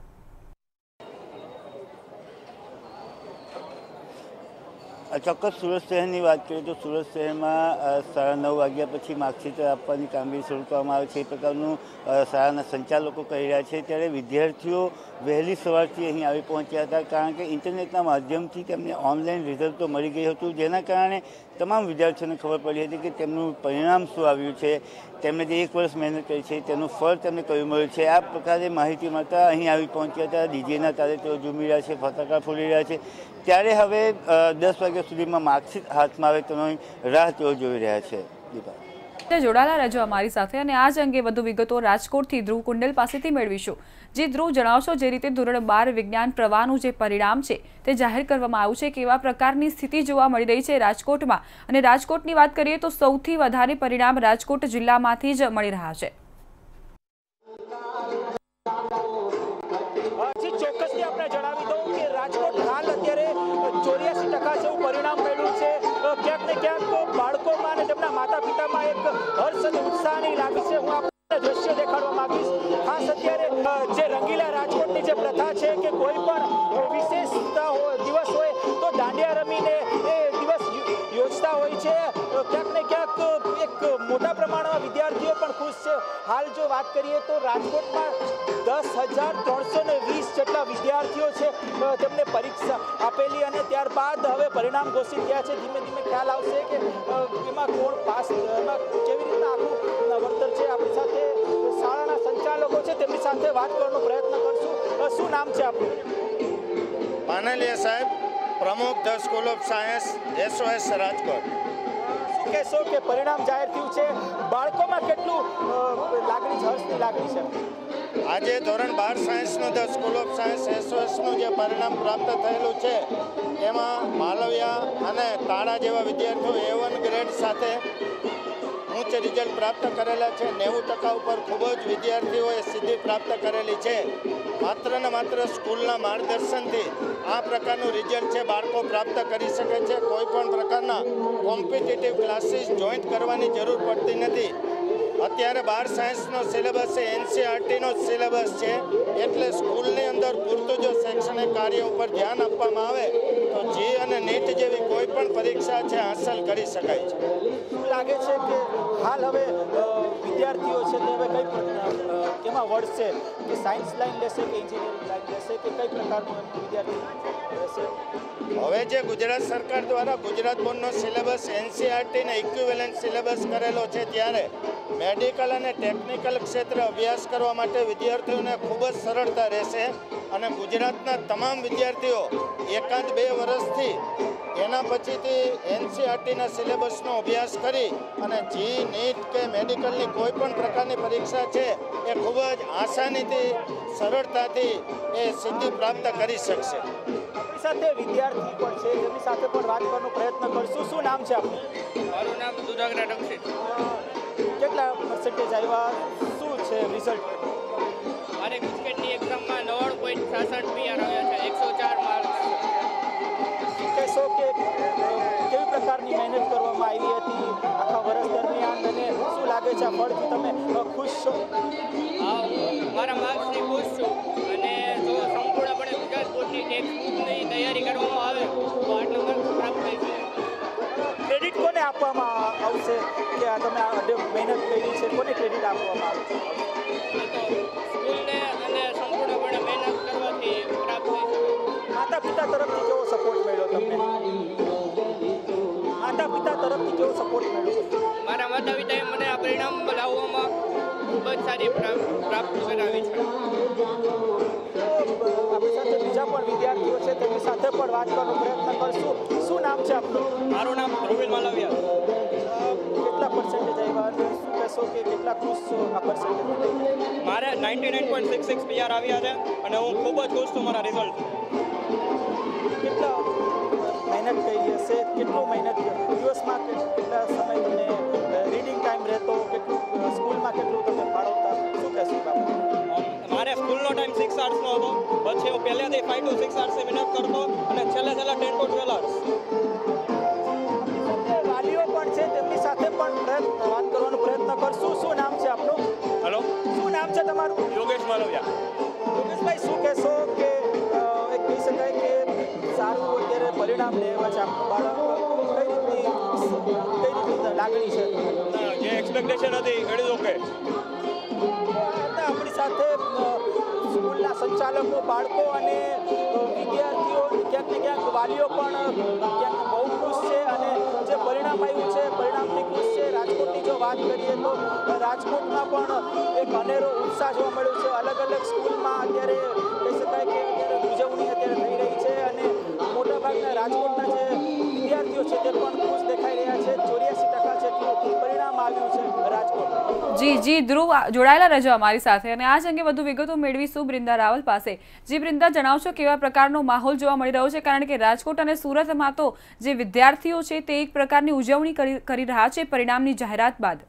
ચોક્કસ સુરત શહેરની વાત કરીએ તો સુરત શહેરમાં 9:30 વાગ્યા પછી માર્કશીટ આપવાની કામગીરી શરૂ કરવામાં આવે છે. એ પ્રકારનું શાળાના સંચાલકો કહી રહ્યા છે. ત્યારે વિદ્યાર્થીઓ વહેલી સવારથી અહીં આવી પહોંચ્યા હતા, કારણ કે ઇન્ટરનેટના માધ્યમથી તેમને ઓનલાઈન રિઝલ્ટ તો મળી ગયું હતું, જેના કારણે તમામ વિદ્યાર્થીઓને ખબર પડી હતી કે તેમનું પરિણામ શું આવ્યું છે, તેમણે જે 1 વર્ષ મહેનત કરી છે તેનું ફળ તેમને કયું મળ્યું છે. આ પ્રકારે માહિતી મળતા અહીં આવી પહોંચ્યા હતા. ડીજેના તારે તેઓ ઝૂમી રહ્યા છે, ફટાકડા ફોડી રહ્યા છે. ત્યારે હવે 10 વાગ્યા સુધીમાં માર્કશીટ હાથમાં આવે તેની રાહ તેઓ જોઈ રહ્યા છે. દીપા જોડાયેલા રહેજો અમારી સાથે અને આ જ અંગે વધુ વિગતો રાજકોટથી ધ્રુવ કુંડલ પાસેથી મેળવીશું. જે ધ્રુવ, જણાવશો જે રીતે ધોરણ 12 વિજ્ઞાન પ્રવાહનું જે પરિણામ છે તે જાહેર કરવામાં આવ્યું છે, કેવા પ્રકારની સ્થિતિ જોવા મળી રહી છે રાજકોટમાં? અને રાજકોટની વાત કરીએ તો સૌથી વધારે પરિણામ રાજકોટ જિલ્લામાંથી જ મળી રહ્યા છે. ચોક્કસથી આપણે જણાવી દઉં કે રાજકોટ હાલ અત્યારે 84% જેવું પરિણામ મળ્યું છે. ક્યાંક ને ક્યાંક બાળકોમાં અને તેમના માતા પિતામાં એક હર્ષ અને ઉત્સાહની લાગણી છે. હું આપણને દ્રશ્ય દેખાડવા માંગીશ. ખાસ અત્યારે જે રંગીલા રાજકોટની જે પ્રથા છે કે કોઈ પણ વિશેષ દિવસ હોય તો દાંડિયા રમીને એ દિવસ યોજતા હોય છે. ક્યાંક ને ક્યાંક એક મોટા પ્રમાણમાં વિદ્યાર્થીઓ પણ ખુશ છે. હાલ જો વાત કરીએ તો રાજકોટમાં 10,320 જેટલા વિદ્યાર્થીઓ છે તેમને પરીક્ષા આપેલી અને ત્યારબાદ હવે પરિણામ ઘોષિત થયા છે. ધીમે ધીમે ખ્યાલ આવશે કે એમાં કોણ પાસ, એમાં કેવી રીતના આખું વળતર છે. આપણી સાથે શાળાના સંચાલકો છે, તેમની સાથે વાત કરવાનો પ્રયત્ન કરશું. શું નામ છે આપનું? પાનલિયા સાહેબ. પ્રમુખ the school of science SOS Rajkot. શું કહેશો કે પરિણામ જાહેર થયું છે, બાળકોમાં કેટલું લાગણી હર્ષની લાગણી છે? આજે ધોરણ 12 સાયન્સનું ધ સ્કૂલ ઓફ સાયન્સ SOSનું જે પરિણામ પ્રાપ્ત થયેલું છે એમાં માલવિયા અને તાળા જેવા વિદ્યાર્થીઓ A1 ગ્રેડ સાથે ઉચ્ચ રિઝલ્ટ પ્રાપ્ત કરેલા છે. 90% ઉપર ખૂબ જ વિદ્યાર્થીઓએ સિદ્ધિ પ્રાપ્ત કરેલી છે. માત્ર ને માત્ર સ્કૂલના માર્ગદર્શનથી આ પ્રકારનું રિઝલ્ટ છે બાળકો પ્રાપ્ત કરી શકે છે. કોઈ પણ પ્રકારના કોમ્પિટિટિવ ક્લાસીસ જોઈન્ટ કરવાની જરૂર પડતી નથી. અત્યારે 12 સાયન્સનો સિલેબસ છે, NCERTનો જ સિલેબસ છે, એટલે સ્કૂલની અંદર પૂરતું જો શૈક્ષણિક કાર્ય ઉપર ધ્યાન આપવામાં આવે તો જી અને નીટ જેવી કોઈ પણ પરીક્ષા છે હાંસલ કરી શકાય છે. શું લાગે છે કે હાલ હવે વિદ્યાર્થીઓ છે તે હવે કેમાં વળશે, કે સાયન્સ લાઈન લેશે કે એન્જિનિયરિંગ લાઈન લેશે, કે કઈ પ્રકારનું વિદ્યાર્થી રહેશે? હવે જે ગુજરાત સરકાર દ્વારા ગુજરાત બોર્ડનો સિલેબસ NCERT ને ઇક્વિવેલન્ટ સિલેબસ કરેલો છે, ત્યારે મેડિકલ અને ટેકનિકલ ક્ષેત્રે અભ્યાસ કરવા માટે વિદ્યાર્થીઓને ખૂબ જ સરળતા રહેશે અને ગુજરાતના તમામ વિદ્યાર્થીઓ 1-2 વર્ષથી એના પછીથી NCERTના સિલેબસનો અભ્યાસ કરી અને જી નીટ કે મેડિકલની કોઈ પણ પ્રકારની પરીક્ષા છે એ ખૂબ જ આસાનીથી સરળતાથી એ સિદ્ધિ પ્રાપ્ત કરી શકશે. સાથે વિદ્યાર્થી પણ છે, તેમની સાથે પણ વાત કરવાનો પ્રયત્ન કરશું. શું નામ છે આપનું? મારું નામ દુધાગરા ડંગસી. કેટલા પર્સન્ટેજ આવ્યા, શું છે રિઝલ્ટ? મારે ગુજકેટની એક્ઝામમાં 99.66 PR આવ્યા છે, 104 માર્ક્સ. કહેશો કે કેવી પ્રકારની મહેનત કરવામાં આવી હતી આખા વર્ષ દરમિયાન, અને શું લાગે છે આ ફળથી તમે ખુશ છો? મારા માર્ક્સથી ખુશ છું, અને જો સંપૂર્ણપણે ગુજરાત બોર્ડની ટેક્સ્ટબુકની તૈયારી કરવામાં આવે તો આટલા માર્ક્સ પ્રાપ્ત થઈ શકે. ક્રેડિટ કોને આપવામાં આવશે કે આ તમે મહેનત કરી છે, કોને ક્રેડિટ આપવામાં આવશે? સ્કૂલને અને સંપૂર્ણપણે મહેનત કરવાથી પ્રાપ્ત થઈ શકે. માતા પિતા તરફથી કેવો સપોર્ટ મળ્યો તમને? માતા પિતા તરફથી કેવો સપોર્ટ મળ્યો? મારા માતા પિતાએ મને આ પરિણામ લાવવામાં ખૂબ જ સારી પ્રાપ્તિ કરાવી છે. આપણી સાથે બીજા પણ વિદ્યાર્થીઓ છે, તેમની સાથે પણ વાત કરવાનો પ્રયત્ન કરશું. શું નામ છે આપનું? મારું નામ ધ્રુવિલ માલવિયા. કેટલા પર્સન્ટેજ આવ્યા, શું કહેશો કે કેટલા ખુશ છો આ પર્સન્ટેજ? મારે 99.66 PR આવ્યા છે અને હું ખૂબ જ ખુશ છું મારા રિઝલ્ટ. કેટલા મહેનત કરી હશે, કેટલું મહેનત દિવસમાં કેટલા સમય તમને રીડિંગ ટાઈમ રહેતો, કેટલું સ્કૂલમાં કેટલું તમે ફાળવતા, શું કહેશો બાબત? મારે સ્કૂલનો ટાઈમ 6 hours-નો હતો, પછી હું પહેલેથી 5 to 6 hours મહેનત કરતો અને છેલ્લે 10 to 12 hours. વાલીઓ પણ છે, તેમની સાથે પણ વાત કરવાનો પ્રયત્ન કરશું. શું નામ છે આપનું? હેલો, શું નામ છે તમારું? યોગેશ માલવિયા. યોગેશભાઈ, શું કહેશો કે એક કહી શકાય કે સારું અત્યારે પરિણામ લેવા છે આપણું બાળક, કઈ રીતની લાગણી છે? જે એક્સપેક્ટેશન હતી એટલી ઓકે. આપણી સાથે સ્કૂલના સંચાલકો, બાળકો અને વિદ્યાર્થીઓ, ક્યાંક ને ક્યાંક વાલીઓ પણ ક્યાંક બહુ ખુશ છે અને જે પરિણામ આવ્યું છે પરિણામથી ખુશ છે. રાજકોટની જો વાત કરીએ તો રાજકોટમાં પણ એક અનેરો ઉત્સાહ જોવા મળ્યો છે. અલગ અલગ સ્કૂલમાં અત્યારે કહી શકાય કે અત્યારે ઉજવણી અત્યારે થઈ રહી છે અને મોટાભાગના રાજકોટના જે વિદ્યાર્થીઓ છે તે પણ ખુશ દેખાઈ રહ્યા છે. 84% જેટલું પરિણામ આવ્યું છે રાજકોટ. જી ધ્રુવ, જોડાયેલા રહેજો અમારી સાથે અને આ જ અંગે વધુ વિગતો મેળવીશું બ્રિંદા રાવલ પાસે. જી બ્રિંદા, જણાવશો કેવા પ્રકારનો માહોલ જોવા મળી રહ્યો છે, કારણ કે રાજકોટ અને સુરતમાં તો જે વિદ્યાર્થીઓ છે તે એક પ્રકારની ઉજવણી કરી રહ્યા છે પરિણામની જાહેરાત બાદ?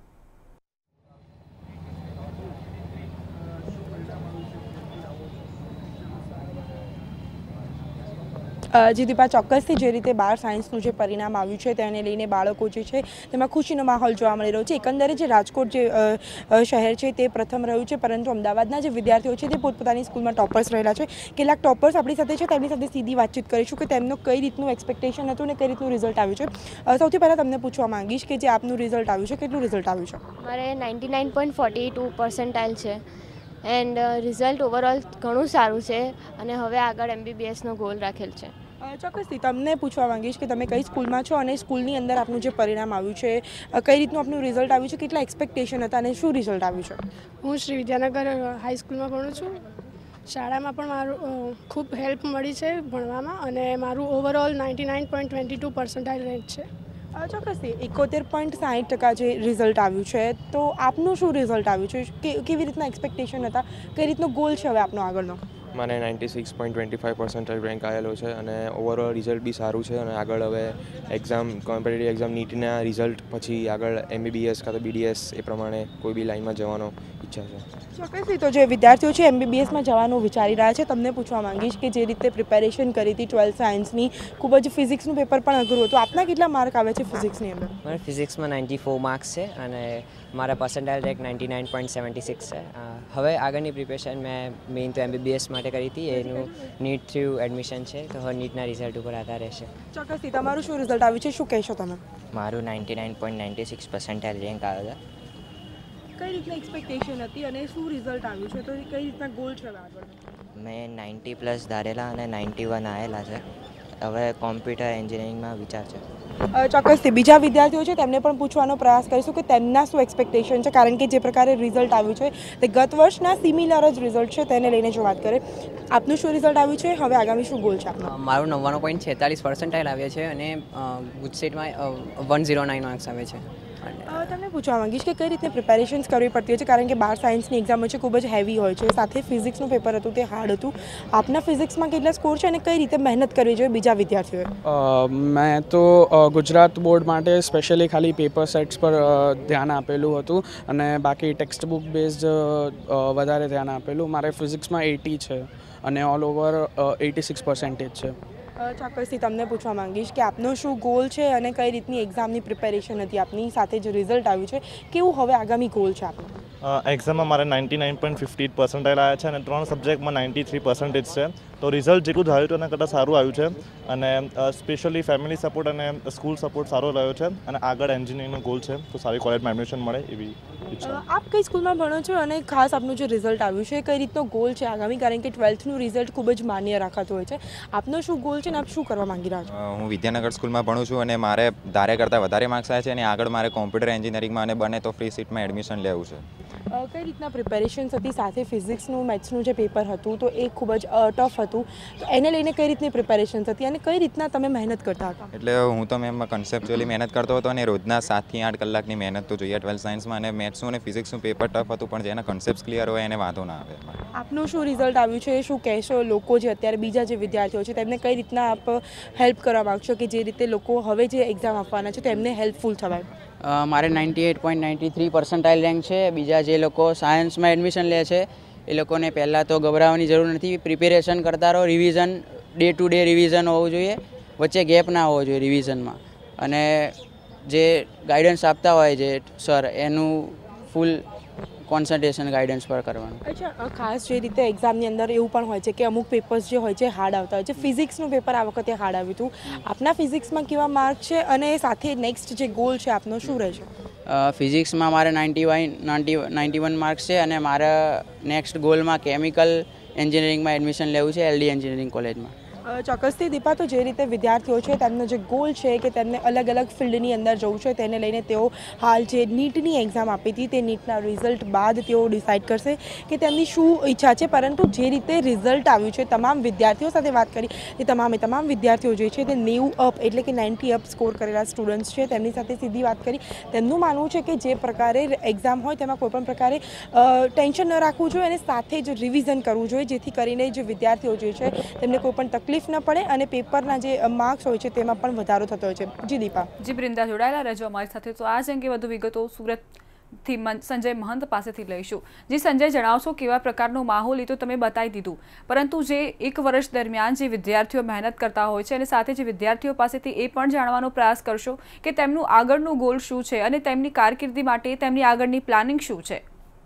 જી દીપા, ચોક્કસથી જે રીતે 12 સાયન્સનું જે પરિણામ આવ્યું છે તેને લઈને બાળકો જે છે તેમાં ખુશીનો માહોલ જોવા મળી રહ્યો છે. એકંદરે જે રાજકોટ જે શહેર છે તે પ્રથમ રહ્યું છે, પરંતુ અમદાવાદના જે વિદ્યાર્થીઓ છે તે પોતપોતાની સ્કૂલમાં ટોપર્સ રહેલા છે. કેટલાક ટોપર્સ આપણી સાથે છે, તેમની સાથે સીધી વાતચીત કરીશું કે તેમનું કઈ રીતનું એક્સપેક્ટેશન હતું ને કઈ રીતનું રિઝલ્ટ આવ્યું છે. સૌથી પહેલાં તમને પૂછવા માંગીશ કે જે આપનું રિઝલ્ટ આવ્યું છે, કેટલું રિઝલ્ટ આવ્યું છે? મારે 99.42 percentile છે એન્ડ રિઝલ્ટ ઓવરઓલ ઘણું સારું છે અને હવે આગળ MBBSનો ગોલ રાખેલ છે. ચોક્કસથી તમને પૂછવા માંગીશ કે તમે કઈ સ્કૂલમાં છો અને સ્કૂલની અંદર આપનું જે પરિણામ આવ્યું છે કઈ રીતનું આપનું રિઝલ્ટ આવ્યું છે, કેટલા એક્સપેક્ટેશન હતા અને શું રિઝલ્ટ આવ્યું છે? હું શ્રી વિદ્યાનગર હાઈસ્કૂલમાં ભણું છું શાળામાં પણ મારું ખૂબ હેલ્પ મળી છે ભણવામાં અને મારું ઓવરઓલ 99.22% રેન્ક છે. ચોક્કસથી 71.60% જે રિઝલ્ટ આવ્યું છે, તો આપનું શું રિઝલ્ટ આવ્યું છે, કેવી રીતના એક્સપેક્ટેશન હતા, કઈ રીતનો ગોલ છે હવે આપનો આગળનો? મને 96.25% રેન્ક આવેલો છે અને ઓવરઓલ રિઝલ્ટ બી સારું છે અને આગળ હવે એક્ઝામ કોમ્પિટિટિવ એક્ઝામ નીટના રિઝલ્ટ પછી આગળ MBBS કાં તો BDS એ પ્રમાણે કોઈ બી લાઇનમાં જવાનો ઈચ્છા છે. ચોક્કસથી તો જે વિદ્યાર્થીઓ છે MBBSમાં જવાનું વિચારી રહ્યા છે, તમને પૂછવા માંગીશ કે જે રીતે પ્રિપેરેશન કરી હતી 12th સાયન્સની, ખૂબ જ ફિઝિક્સનું પેપર પણ અઘરું હતું. આપના કેટલા માર્ક આવે છે ફિઝિક્સની અંદર? મારે ફિઝિક્સમાં 94 માર્ક્સ છે અને મારા પર્સન્ટાઇલ રેન્ક 99.76 છે. હવે આગળની પ્રિપેરેશન મેઇન તો MBBS માટે કરી હતી, એનું નીટ થ્રુ એડમિશન છે, તો હવે નીટના રિઝલ્ટ ઉપર આધાર રહેશે. ચોક્કસથી તમારું શું રિઝલ્ટ આવ્યું છે, શું કહેશો તમે? મારું 99.96% રેન્ક આવ્યો છે. કઈ રીતના એક્સપેક્ટેશન હતી અને શું રિઝલ્ટ આવ્યું છે, તો કઈ રીતના ગોલ છે આગળ? મેં 90+ ધારેલા અને 91 આવેલા છે. હવે કોમ્પ્યુટર એન્જિનિયરિંગમાં વિચાર છે. ચોક્કસથી બીજા વિદ્યાર્થીઓ છે તેમને પણ પૂછવાનો પ્રયાસ કરીશું કે તેમના શું એક્સપેક્ટેશન છે, કારણ કે જે પ્રકારે રિઝલ્ટ આવ્યું છે તે ગત વર્ષના સિમિલર જ રિઝલ્ટ છે, તેને લઈને જો વાત કરીએ, આપનું શું રિઝલ્ટ આવ્યું છે, હવે આગામી શું ગોલ છે આપનો? મારું 99.46% આવ્યા છે અને ગુજસેટમાં 109 માર્ક્સ આવે છે. તમને પૂછવા માંગીશ કે કઈ રીતે પ્રિપેરેશન્સ કરવી પડતી હોય છે, કારણ કે 12 સાયન્સની એક્ઝામ છે ખૂબ જ હેવી હોય છે, સાથે ફિઝિક્સનું પેપર હતું તે હાર્ડ હતું. આપના ફિઝિક્સમાં કેટલા સ્કોર છે અને કઈ રીતે મહેનત કરવી જોઈએ બીજા વિદ્યાર્થીઓએ? મેં તો ગુજરાત બોર્ડ માટે સ્પેશિયલી ખાલી પેપર સેટ્સ પર ધ્યાન આપેલું હતું અને બાકી ટેક્સ્ટ બુક બેઝડ વધારે ધ્યાન આપેલું. મારે ફિઝિક્સમાં 80 છે અને ઓલ ઓવર 86% છે. ચોક્કસથી તમને પૂછવા માંગીશ કે આપનો શું ગોલ છે અને કઈ રીતની એક્ઝામની પ્રિપેરેશન હતી આપની, સાથે જે રિઝલ્ટ આવ્યું છે કેવું હવે આગામી ગોલ છે આપનો? એક્ઝામમાં મારે 99.58% આવ્યા છે અને 3 સબ્જેક્ટમાં 93% છે, તો રિઝલ્ટ જેટલું ધાર્યું હતું એના કરતાં સારું આવ્યું છે અને સ્પેશિયલી ફેમિલી સપોર્ટ અને સ્કૂલ સપોર્ટ સારો રહ્યો છે અને આગળ એન્જિનિયરિંગનો ગોલ છે, તો સારી કોલેજમાં એડમિશન મળે એવી ઈચ્છા. આપ કઈ સ્કૂલમાં ભણો છો અને ખાસ આપનું જે રિઝલ્ટ આવ્યું છે કઈ રીતનો ગોલ છે આગામી, કારણ કે 12થનું રિઝલ્ટ ખૂબ જ માન્ય રાખાતું હોય છે, આપનો શું ગોલ છે અને આપ શું કરવા માંગી રહ્યા છો? હું વિદ્યાનગર સ્કૂલમાં ભણું છું અને મારે ધારે કરતાં વધારે માર્ક્સ આવ્યા છે અને આગળ મારે કોમ્પ્યુટર એન્જિનિયરિંગમાં અને બને તો ફ્રી સીટમાં એડમિશન લેવું છે. કઈ રીતના પ્રિપેરેશન્સ હતી, સાથે ફિઝિક્સનું મેથ્સનું જે પેપર હતું તો એ ખૂબ જ ટફ હતું, તો એને લઈને કઈ રીતની પ્રિપેરેશન્સ હતી અને કઈ રીતના તમે મહેનત કરતા હતા? એટલે હું તો મેમ કન્સેપ્ચ્યુઅલી મહેનત કરતો હતો અને રોજના 7 થી 8 કલાકની મહેનત તો જોઈએ 12th સાયન્સમાં, અને મેથ્સનું અને ફિઝિક્સનું પેપર ટફ હતું પણ જેના કન્સેપ્ટ ક્લિયર હોય એને વાંધો ના આવે. આપનું શું રિઝલ્ટ આવ્યું છે, શું કહેશો લોકો જે અત્યારે બીજા જે વિદ્યાર્થીઓ છે તેમને કઈ રીતના આપ હેલ્પ કરવા માગશો કે જે રીતે લોકો હવે જે એક્ઝામ આપવાના છે તો એમને હેલ્પફુલ થવાય? મારે 98.93% રેન્ક છે. બીજા જે લોકો સાયન્સમાં એડમિશન લે છે એ લોકોને પહેલાં તો ગભરાવાની જરૂર નથી, પ્રિપેરેશન કરતા રહો, revision day to day revision હોવું જોઈએ, વચ્ચે ગેપ ના હોવો જોઈએ રિવિઝનમાં, અને જે ગાઈડન્સ આપતા હોય જે સર એનું ફૂલ કોન્સન્ટ્રેશન ગાઈડન્સ પર કરવાનું. અચ્છા, ખાસ જે રીતે એક્ઝામની અંદર એવું પણ હોય છે કે અમુક પેપર્સ જે હોય છે હાર્ડ આવતા હોય છે, ફિઝિક્સનું પેપર આ વખતે હાર્ડ આવ્યું હતું, આપના ફિઝિક્સમાં કેવા માર્ક છે અને સાથે નેક્સ્ટ જે ગોલ છે આપનો શું રહેશે? ફિઝિક્સમાં મારે 91 માર્ક્સ છે અને મારા નેક્સ્ટ ગોલમાં કેમિકલ એન્જિનિયરિંગમાં એડમિશન લેવું છે LD એન્જિનિયરિંગ કોલેજમાં. ચોક્કસથી દીપા, તો જે રીતે વિદ્યાર્થીઓ છે તેમનો જે ગોલ છે કે તેમને અલગ અલગ ફિલ્ડની અંદર જવું છે, તેને લઈને તેઓ હાલ જે નીટની એક્ઝામ આપી હતી તે નીટના રિઝલ્ટ બાદ તેઓ ડિસાઇડ કરશે કે તેમની શું ઈચ્છા છે, પરંતુ જે રીતે રિઝલ્ટ આવ્યું છે તમામ વિદ્યાર્થીઓ સાથે વાત કરી એ તમામ વિદ્યાર્થીઓ જે છે તે 90 અપ એટલે કે 90 અપ સ્કોર કરેલા સ્ટુડન્ટ્સ છે, તેમની સાથે સીધી વાત કરી. તેમનું માનવું છે કે જે પ્રકારે એક્ઝામ હોય તેમાં કોઈપણ પ્રકારે ટેન્શન ન રાખવું જોઈએ અને સાથે જ રિવિઝન કરવું જોઈએ, જેથી કરીને જે વિદ્યાર્થીઓ જે છે તેમને કોઈપણ તકલીફ ન પડે અને પેપરના જે માર્ક્સ હોય છે તેમાં પણ વધારો થતો હોય છે. જી દીપા. જી બૃંદા, જોડાયેલા રહેજો અમારી સાથે. તો આ જ અંગે વધુ વિગતો સુરતથી સંજય મહંત પાસેથી લઈશું. જી સંજય, જણાવશો કેવા પ્રકારનો માહોલ? એ તો તમે બતાવી દીધું, પરંતુ જે એક વર્ષ દરમિયાન જે વિદ્યાર્થીઓ મહેનત કરતા હોય છે અને સાથે જે વિદ્યાર્થીઓ પાસેથી એ પણ જાણવાનો પ્રયાસ કરશો કે તેમનું આગળનું ગોલ શું છે અને તેમની કારકિર્દી માટે તેમની આગળની પ્લાનિંગ શું છે?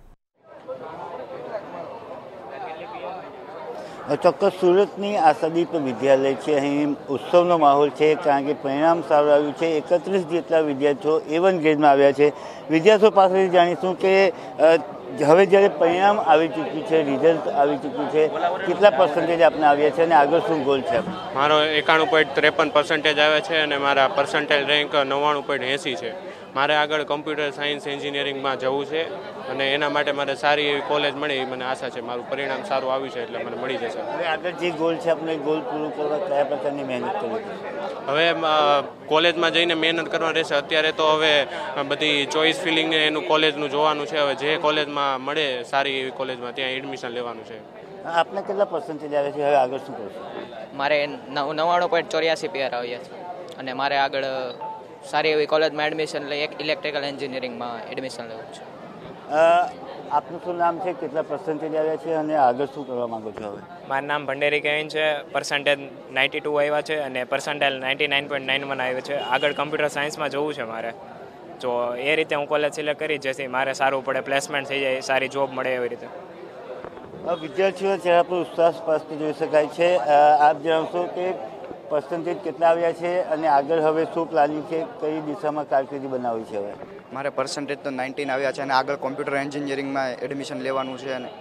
ચોક્કસ સુરતની આશાદીપ વિદ્યાલય છે, અહીં ઉત્સવનો માહોલ છે, કારણ કે પરિણામ સારું આવ્યું છે. 31 જેટલા વિદ્યાર્થીઓ A1 ગ્રેડમાં આવ્યા છે. વિદ્યાર્થીઓ પાસેથી જાણીશું કે હવે જ્યારે પરિણામ આવી ચૂક્યું છે, રિઝલ્ટ આવી ચૂક્યું છે, કેટલા પર્સન્ટેજ આપને આવ્યા છે અને આગળ શું ગોલ છે? મારો 91.53% આવે છે અને મારા પર્સન્ટેજ રેન્ક 99.80 છે મારે આગળ કમ્પ્યુટર સાયન્સ એન્જિનિયરિંગમાં જવું છે અને એના માટે મારે સારી એવી કોલેજ મળે એ મને આશા છે. મારું પરિણામ સારું આવ્યું છે એટલે મને મળી જશે. હવે આગળ જે ગોલ છે આપણે ગોલ પૂરું કરવા કયા પ્રકારની મહેનત કરવી પડશે? હવે કોલેજમાં જઈને મહેનત કરવા રહેશે. અત્યારે તો હવે બધી ચોઇસ ફિલિંગને એનું કોલેજનું જોવાનું છે. હવે જે કોલેજમાં મળે સારી એવી કોલેજમાં ત્યાં એડમિશન લેવાનું છે. આપને કેટલા પર્સન્ટેજ આવે છે? હવે આગળ શું કરશો? મારે 99.84 PR આવ્યા છે અને મારે આગળ સારી એવી કોલેજમાં એડમિશન લઈ એક ઇલેક્ટ્રિકલ એન્જિનિયરિંગમાં એડમિશન લેવું છે. આપનું શું નામ છે? કેટલા પર્સન્ટેજ આવ્યા છે અને આગળ શું કરવા માંગો છો? હવે મારું નામ ભંડેરી કેવિન છે. પર્સન્ટેજ 92 આવ્યા છે અને પર્સન્ટાઇલ 99.91 આવ્યો છે. આગળ કમ્પ્યુટર સાયન્સમાં જવું છે મારે. જો એ રીતે હું કોલેજ સિલેક્ટ કરી જેથી મારે સારું પડે, પ્લેસમેન્ટ થઈ જાય, સારી જોબ મળે એવી રીતે. વિદ્યાર્થીઓ ચહેરા પર ઉત્સાહ સ્પષ્ટ જોઈ શકાય છે. આપ જણાવશો કે પર્સન્ટેજ કેટલા આવ્યા છે અને આગળ હવે શું પ્લાનિંગ છે? કઈ દિશામાં કારકિર્દી બનાવવી છે? હવે મારે પર્સન્ટેજ તો 19 આવ્યા છે અને આગળ કોમ્પ્યુટર એન્જિનિયરિંગમાં એડમિશન લેવાનું છે. અને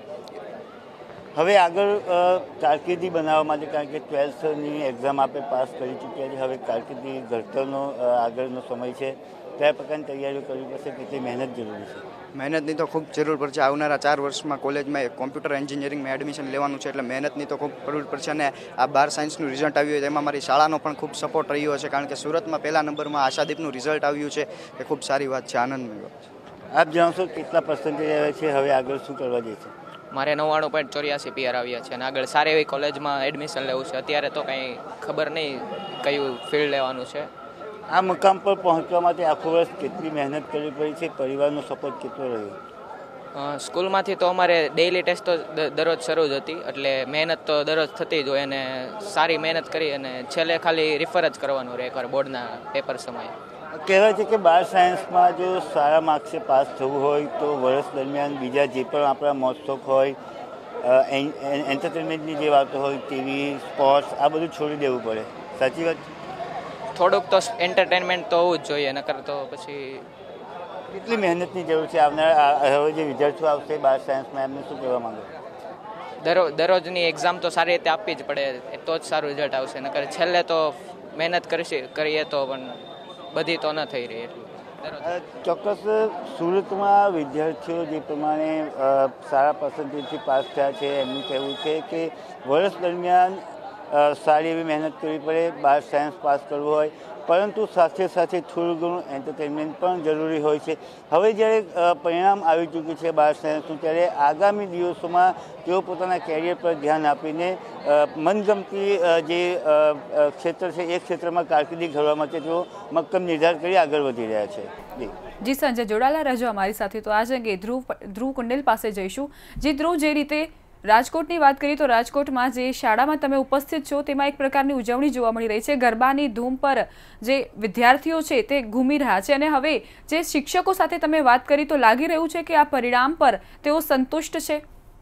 હવે આગળ કારકિર્દી બનાવવા માટે, કારણ કે 12thની એક્ઝામ આપણે પાસ કરી ચૂક્યા છે, હવે કારકિર્દી ઘડતરનો આગળનો સમય છે. કયા પ્રકારની તૈયારીઓ કરવી પડશે? કેટલી મહેનત જરૂરી છે? મહેનતની તો ખૂબ જરૂર પડશે. આવનારા 4 વર્ષમાં કોલેજમાં કોમ્પ્યુટર એન્જિનિયરિંગમાં એડમિશન લેવાનું છે એટલે મહેનતની તો ખૂબ જરૂર પડશે. અને આ 12 સાયન્સનું રિઝલ્ટ આવ્યું હોય તેમાં મારી શાળાનો પણ ખૂબ સપોર્ટ રહ્યો છે, કારણ કે સુરતમાં પહેલા નંબરમાં આશાદીપનું રિઝલ્ટ આવ્યું છે. એ ખૂબ સારી વાત છે, આનંદની વાત છે. આપ જણાવશો કેટલા પર્સન્ટેજ આવ્યા છે? હવે આગળ શું કરવા જઈશે? મારે 99.84 PR આવ્યા છે અને આગળ સારી એવી કોલેજમાં એડમિશન લેવું છે. અત્યારે તો કંઈ ખબર નહીં કયું ફિલ્ડ લેવાનું છે. આ મુકામ પર પહોંચવા માટે આખું વર્ષ કેટલી મહેનત કરવી પડી છે? પરિવારનો સપોર્ટ કેટલો રહ્યો? સ્કૂલમાંથી તો અમારે ડેઇલી ટેસ્ટ તો દરરોજ શરૂ જ હતી, એટલે મહેનત તો દરરોજ થતી જ હોય અને સારી મહેનત કરી અને છેલ્લે ખાલી રિફર જ કરવાનું રહે એકવાર બોર્ડના પેપર સમયે. કહેવાય છે કે 12 સાયન્સમાં જો સારા માર્ક્સે પાસ થવું હોય તો વર્ષ દરમિયાન બીજા જે પણ આપણા મોજશોખ હોય, એન્ટરટેનમેન્ટની જે વાતો હોય, ટીવી, સ્પોર્ટ્સ, આ બધું છોડી દેવું પડે. સાચી વાત? થોડુંક તો એન્ટરટેનમેન્ટ તો હોવું જ જોઈએ, નકર તો પછી કેટલી મહેનતની જરૂર છે? આવનાર હવે જે વિદ્યાર્થીઓ આવશે 12 સાયન્સમાં એમને શું કહેવા માંગો? દરરોજની એક્ઝામ તો સારી રીતે આપવી જ પડે તો જ સારું રિઝલ્ટ આવશે. નકર છેલ્લે તો મહેનત કરીએ તો પણ બધી તો ન થઈ રહી એટલું. ચોક્કસ સુરતમાં વિદ્યાર્થીઓ જે પ્રમાણે સારા પર્સન્ટેજથી પાસ થયા છે એમનું કહેવું છે કે વર્ષ દરમિયાન સારી એવી મહેનત કરવી પડે 12 સાયન્સ પાસ કરવું હોય, પરંતુ સાથે સાથે થોડું ઘણું એન્ટરટેનમેન્ટ પણ જરૂરી હોય છે. હવે જ્યારે પરિણામ આવી ચૂક્યું છે 12 સાયન્સનું, ત્યારે આગામી દિવસોમાં તેઓ પોતાના કેરિયર પર ધ્યાન આપીને મનગમતી જે ક્ષેત્ર છે એ ક્ષેત્રમાં કારકિર્દી ઘડવા માટે તેઓ મક્કમ નિર્ધાર કરી આગળ વધી રહ્યા છે. જી સંજય, જોડાયેલા રહેજો અમારી સાથે. તો આ અંગે ધ્રુવ કુંડેલ પાસે જઈશું. જે ધ્રુવ, જે રીતે રાજકોટની વાત કરીએ તો રાજકોટમાં જે શાળામાં તમે ઉપસ્થિત છો તેમાં એક પ્રકારની ઉજવણી જોવા મળી રહી છે. ગરબાની ધૂમ પર જે વિદ્યાર્થીઓ છે તે ઘૂમી રહ્યા છે અને હવે જે શિક્ષકો સાથે તમે વાત કરી તો લાગી રહ્યું છે કે આ પરિણામ પર તેઓ સંતુષ્ટ છે.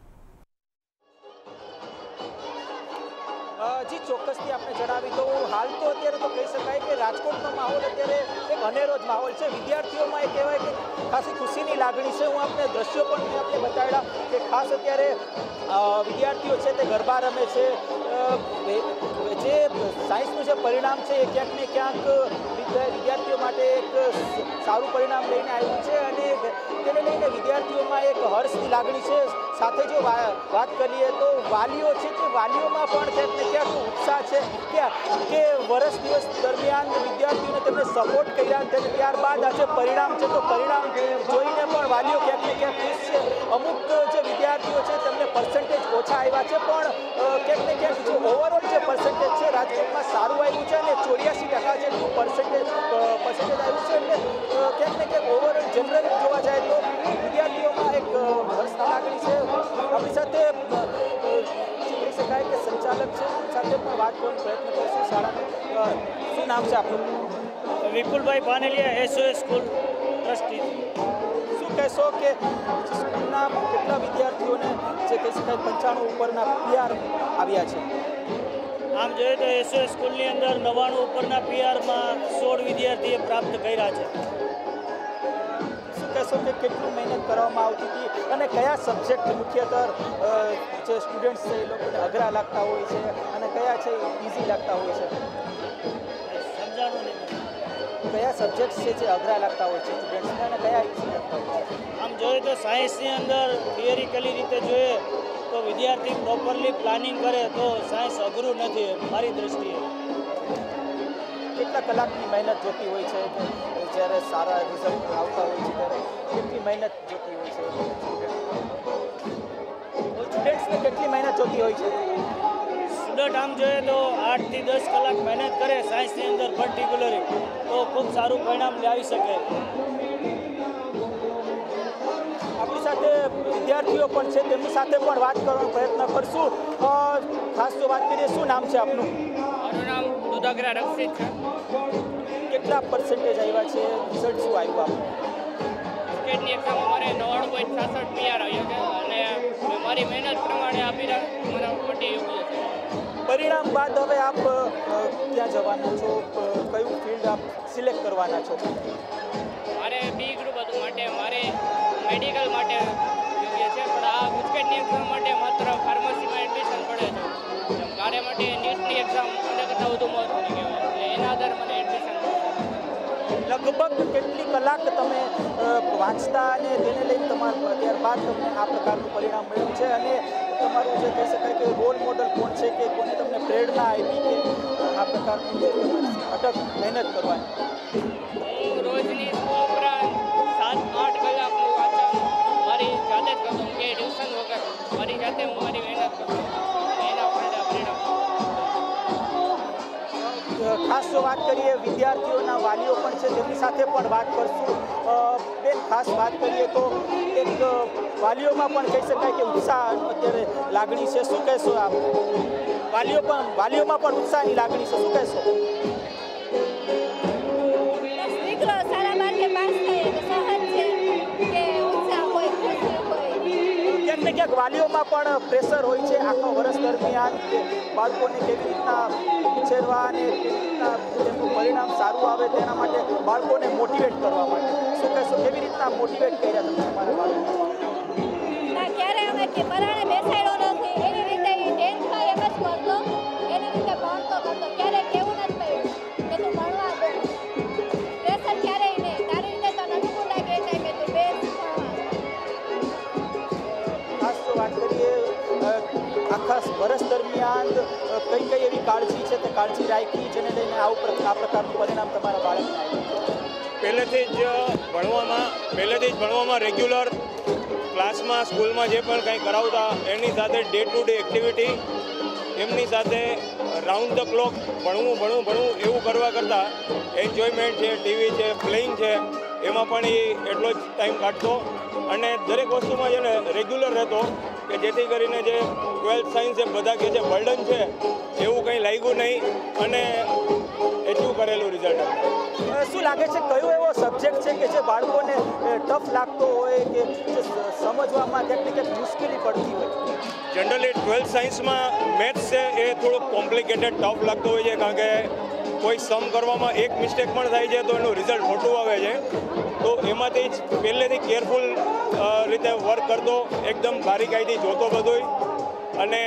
જી ચોક્કસથી આપણે જણાવી દઉં, હાલ તો અત્યારે તો કહી શકાય કે રાજકોટનો માહોલ અત્યારે એક અનેરો જ માહોલ છે. વિદ્યાર્થીઓમાં એ કહેવાય કે ખાસી ખુશીની લાગણી છે. હું આપણે દ્રશ્યો પણ આપણે બતાવ્યા કે ખાસ અત્યારે વિદ્યાર્થીઓ છે તે ગરબા રમે છે. જે સાયન્સનું જે પરિણામ છે એ ક્યાંક ને ક્યાંક વિદ્યાર્થીઓ માટે એક સારું પરિણામ લઈને આવ્યું છે અને તેને લઈને વિદ્યાર્થીઓમાં એક હર્ષની લાગણી છે. સાથે જો વાત કરીએ તો વાલીઓ છે તે વાલીઓમાં પણ ક્યાંક ને ક્યાંક ઉત્સાહ છે કે વર્ષ દિવસ દરમિયાન વિદ્યાર્થીઓને તેમને સપોર્ટ કર્યા, ત્યારબાદ આજે પરિણામ છે તો પરિણામ જોઈને પણ વાલીઓ ક્યાંક ને ક્યાંક ખુશ છે. અમુક જે વિદ્યાર્થીઓ છે તેમને પર્સન્ટેજ ઓછા આવ્યા છે, પણ ક્યાંક ને ક્યાંક જે ઓવરઓલ જે પર્સન્ટેજ છે રાજકોટમાં સારું આવ્યું છે અને 84% જેટલું પર્સન્ટેજ આવ્યું છે. એટલે ક્યાંક ને ક્યાંક ઓવરઓલ જનરલ જોવા જાય તો વિદ્યાર્થીઓમાં એક હર્ષની લાગણી છે. આપણી સાથે કહી શકાય કે સંચાલક છે, સાથે પણ વાત કરવાનો પ્રયત્ન કરીશું. શાળાનું શું નામ છે આપણું? Vipulbhai Paneliya, SOS school trustee. શું કહેશો કે સ્કૂલના કેટલા વિદ્યાર્થીઓને જે કહી શકાય 95 ઉપરના PR આવ્યા છે? આમ જોઈએ તો SOS સ્કૂલની અંદર 99 ઉપરના PRમાં 16 વિદ્યાર્થીએ પ્રાપ્ત કર્યા છે. શું કહેશો કે કેટલું મહેનત કરવામાં આવતી હતી અને કયા સબ્જેક્ટ મુખ્યતર જે સ્ટુડન્ટ્સ છે એ લોકોને અઘરા લાગતા હોય છે અને કયા છે ઇઝી લાગતા હોય છે? કયા સબ્જેક્ટ છે જે અઘરા લાગતા હોય છે સ્ટુડન્ટ્સને અને કયા ઈઝી લાગતા હોય છે? આમ જોઈએ તો સાયન્સની અંદર થિયરિકલી રીતે જોઈએ તો વિદ્યાર્થી પ્રોપરલી પ્લાનિંગ કરે તો સાયન્સ અઘરું નથી મારી દ્રષ્ટિએ. કેટલા કલાકની મહેનત જોતી હોય છે કે જ્યારે સારા રિઝલ્ટ આવતા હોય છે ત્યારે કેટલી મહેનત જોતી હોય છે સ્ટુડન્ટ્સને કેટલી મહેનત જોતી હોય છે? સ્ટુડન્ટ આમ જોઈએ તો 8 થી 10 કલાક મહેનત કરે સાયન્સની અંદર પર્ટિક્યુલરલી તો ખૂબ સારું પરિણામ લાવી શકે. આપણી સાથે વિદ્યાર્થીઓ પણ છે તેમની સાથે પણ વાત કરવાનો પ્રયત્ન કરશું. ખાસ તો વાત કરીએ, શું નામ છે આપનું? મારું નામ દુધાગરા રક્ષિત છે. કેટલા પર્સન્ટેજ આવ્યા છે? રિઝલ્ટ શું આવ્યું આપનું? સ્ટેટની એક્ઝામમાં મારે 99.66 PR આવ્યો છે અને મારી મહેનત પ્રમાણે આપી મારા માટે યોગ્ય છે. પરિણામ બાદ હવે આપ ક્યાં જવાના છો? કયું ફિલ્ડ આપ સિલેક્ટ કરવાના છો? મારે બી ગ્રુપ હતું માટે મારે મેડિકલ માટે યોગ્ય છે, પણ આ ગુજકેટની એક્ઝામ માટે માત્ર ફાર્મસીમાં એડમિશન પડે છે. મારે માટે નીટની એક્ઝામ મને કરતાં વધુ મહત્વની કહેવાય, એટલે એના આધારે મને એડમિશન લગભગ કેટલી કલાક તમે વાંચતા અને તેને લઈને તમારા ત્યારબાદ તમને આ પ્રકારનું પરિણામ મળ્યું છે અને તમારું જે કહી શકાય કે રોલ મોડલ કોણ છે કે કોને તમને પ્રેરણા આપી કે આ પ્રકારનું જે અટક મહેનત કરવાની? હું રોજની ઉપરાંત 7-8 કલાકનું વાંચન મારી જાતે જ કરતો, કે ટ્યુશન વગર મારી જાતે હું મારી મહેનત કરું એના પરિણામ. ખાસ જો વાત કરીએ વિદ્યાર્થીઓના વાલીઓ પણ છે તેમની સાથે પણ વાત કરશું. બેન, ખાસ વાત કરીએ તો એક વાલીઓમાં પણ કહી શકાય કે ઉત્સાહ અત્યારે લાગણી છે, શું કહેશો આપ? વાલીઓમાં પણ ઉત્સાહની લાગણી છે, શું કહેશો? દીકરો સારા માર્કે પાસ થાય તો સહજ છે કે ઉત્સાહ હોય, ખુશી હોય. ક્યાંક ને ક્યાંક વાલીઓમાં પણ પ્રેશર હોય છે આખા વર્ષ દરમિયાન કે બાળકોને કેવી રીતના ઉછેરવા અને કેવી રીતના તેમનું પરિણામ સારું આવે તેના માટે બાળકોને મોટિવેટ કરવા માટે. શું કહેશો, કેવી રીતના મોટિવેટ કર્યા તમે તમારા બાળકો? ક્યારે અમે કે પરાણે બેસાડ્યો નથી, એની રીતે 10th એમ જ કરતો, એની રીતે ભણતો કરતો. ક્યારેક એવું નથી થયું કે તું ભણવા દે, પ્રેશર ક્યારેય નહીં, તારી રીતે તો અનુકૂળ લાગે એટલે કે તું બેસ ભણવા. ખાસ તો વાત કરીએ આખા વર્ષ દરમિયાન કઈ કઈ એવી કાળજી છે તે કાળજી રાખી જેને લઈને આ પ્રકારનું પરિણામ તમારા બાળકને આવ્યું? પહેલેથી જ ભણવામાં રેગ્યુલર ક્લાસમાં સ્કૂલમાં જે પણ કંઈ કરાવતા એની સાથે ડે ટુ ડે એક્ટિવિટી, એમની સાથે રાઉન્ડ ધ ક્લોક ભણવું એવું કરવા કરતાં એન્જોયમેન્ટ છે, ટીવી છે, પ્લેઇંગ છે, એમાં પણ એ એટલો જ ટાઈમ કાઢતો અને દરેક વસ્તુમાં છે ને રેગ્યુલર રહેતો કે જેથી કરીને જે 12th સાયન્સ એ બધા કે જે બર્ડન છે એવું કંઈ લાગ્યું નહીં અને એચિવ કરેલું રિઝલ્ટ. શું લાગે છે કયો એવો સબ્જેક્ટ છે કે જે બાળકોને ટફ લાગતો હોય કે જે સમજવામાં ક્યાંક ને ક્યાંક મુશ્કેલી પડતી હોય? જનરલી 12th સાયન્સમાં મેથ્સ છે એ થોડુંક કોમ્પ્લિકેટેડ ટફ લાગતો હોય છે, કારણ કે કોઈ સમ કરવામાં એક મિસ્ટેક પણ થાય છે તો એનું રિઝલ્ટ ખોટું આવે છે. તો એમાંથી જ પહેલેથી કેરફુલ રીતે વર્ક કરતો, એકદમ બારીકાઈથી જોતો બધુંય અને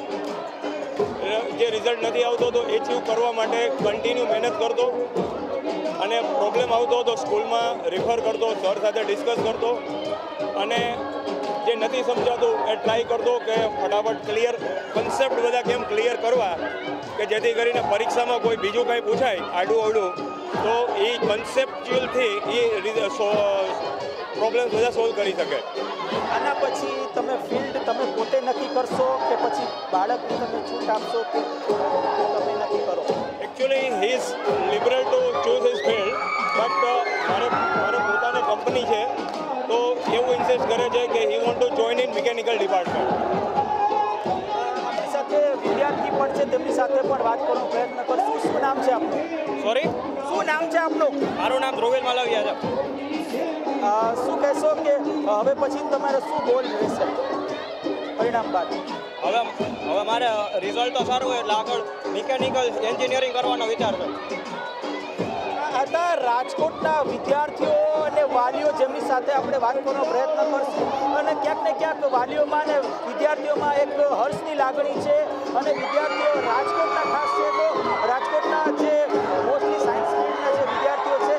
જે રિઝલ્ટ નથી આવતો તો એચિવ કરવા માટે કન્ટિન્યુ મહેનત કરતો અને પ્રોબ્લેમ આવતો તો સ્કૂલમાં રિફર કરતો, સર સાથે ડિસ્કસ કરતો અને જે નથી સમજાતું એ ટ્રાય કરતો કે ફટાફટ ક્લિયર કન્સેપ્ટ બધા કેમ ક્લિયર કરવા કે જેથી કરીને પરીક્ષામાં કોઈ બીજું કંઈ પૂછાય આડું તો એ કન્સેપ્ચ્યુઅલથી એ પ્રોબ્લેમ બધા સોલ્વ કરી શકે. આના પછી તમે ફિલ્ડ તમે પોતે નક્કી કરશો કે પછી બાળકને તમે છૂટ આપશો કે તમે નક્કી કરો? Actually he is liberal to choose his field, but મારે પોતાની કંપની છે તો એવું ઇન્સિસ્ટ કરે છે કે he want to join in mechanical department. આપણી સાથે વિદ્યાર્થી પણ છે તેમની સાથે પણ વાત કરવાનો પ્રયત્ન કરશું. શું નામ છે આપનું? સોરી, શું નામ છે આપનું? મારું નામ ધ્રુવેલ માલવિયા છે. શું કહેશો કે હવે પછી તમારે શું ગોલ રહેશે પરિણામ બાદ? હવે મારે રિઝલ્ટ તો સારું હોય એટલે આગળ મિકેનિકલ એન્જિનિયરિંગ કરવાનો વિચાર છે. હતા રાજકોટના વિદ્યાર્થીઓ અને વાલીઓ જેમની સાથે આપણે વાત કરવાનો પ્રયત્ન કરશું અને ક્યાંક ને ક્યાંક વાલીઓમાં અને વિદ્યાર્થીઓમાં એક હર્ષની લાગણી છે અને વિદ્યાર્થીઓ રાજકોટના ખાસ છે તો રાજકોટના જે મોસ્ટલી સાયન્સ ફિલ્ડના જે વિદ્યાર્થીઓ છે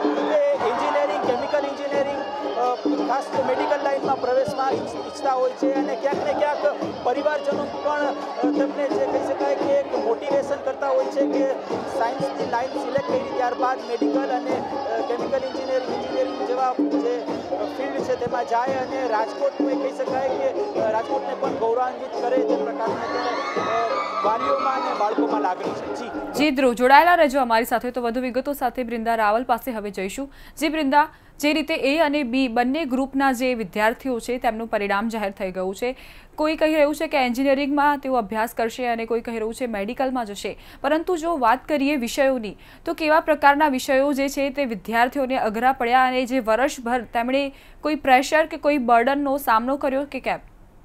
મેડિકલ લાઇનમાં પ્રવેશમાં ઈચ્છતા હોય છે અને ક્યાંક ને ક્યાંક પરિવારજનો પણ તેમને જે કહી શકાય કે એક મોટિવેશન કરતા હોય છે કે સાયન્સની લાઇન સિલેક્ટ કરી ત્યારબાદ મેડિકલ અને કેમિકલ એન્જિનિયરિંગ જેવા જે ફિલ્ડ છે તેમાં જાય અને રાજકોટનું કહી શકાય કે રાજકોટને પણ ગૌરવાન્વિત કરે તે પ્રકારની વાલીઓમાં અને બાળકોમાં લાગણી છે। જી ધ્રુવ, જોડાયેલા રહેજો અમારી સાથે। તો વધુ વિગતો સાથે બ્રિંદા રાવલ પાસે હવે જઈશું। જી બ્રિંદા, જે રીતે A અને B બંને ગ્રુપના જે વિદ્યાર્થીઓ છે તેમનું પરિણામ જાહેર થઈ ગયું છે। કોઈ કહી રહ્યું છે કે એન્જિનિયરિંગમાં તેઓ અભ્યાસ કરશે અને કોઈ કહી રહ્યું છે મેડિકલમાં જશે, પરંતુ જો વાત કરીએ વિષયોની તો કેવા પ્રકારના વિષયો જે છે તે વિદ્યાર્થીઓને અઘરા પડ્યા અને જે વર્ષભર તેમણે કોઈ પ્રેશર કે કોઈ બર્ડનનો સામનો કર્યો કે કેમ?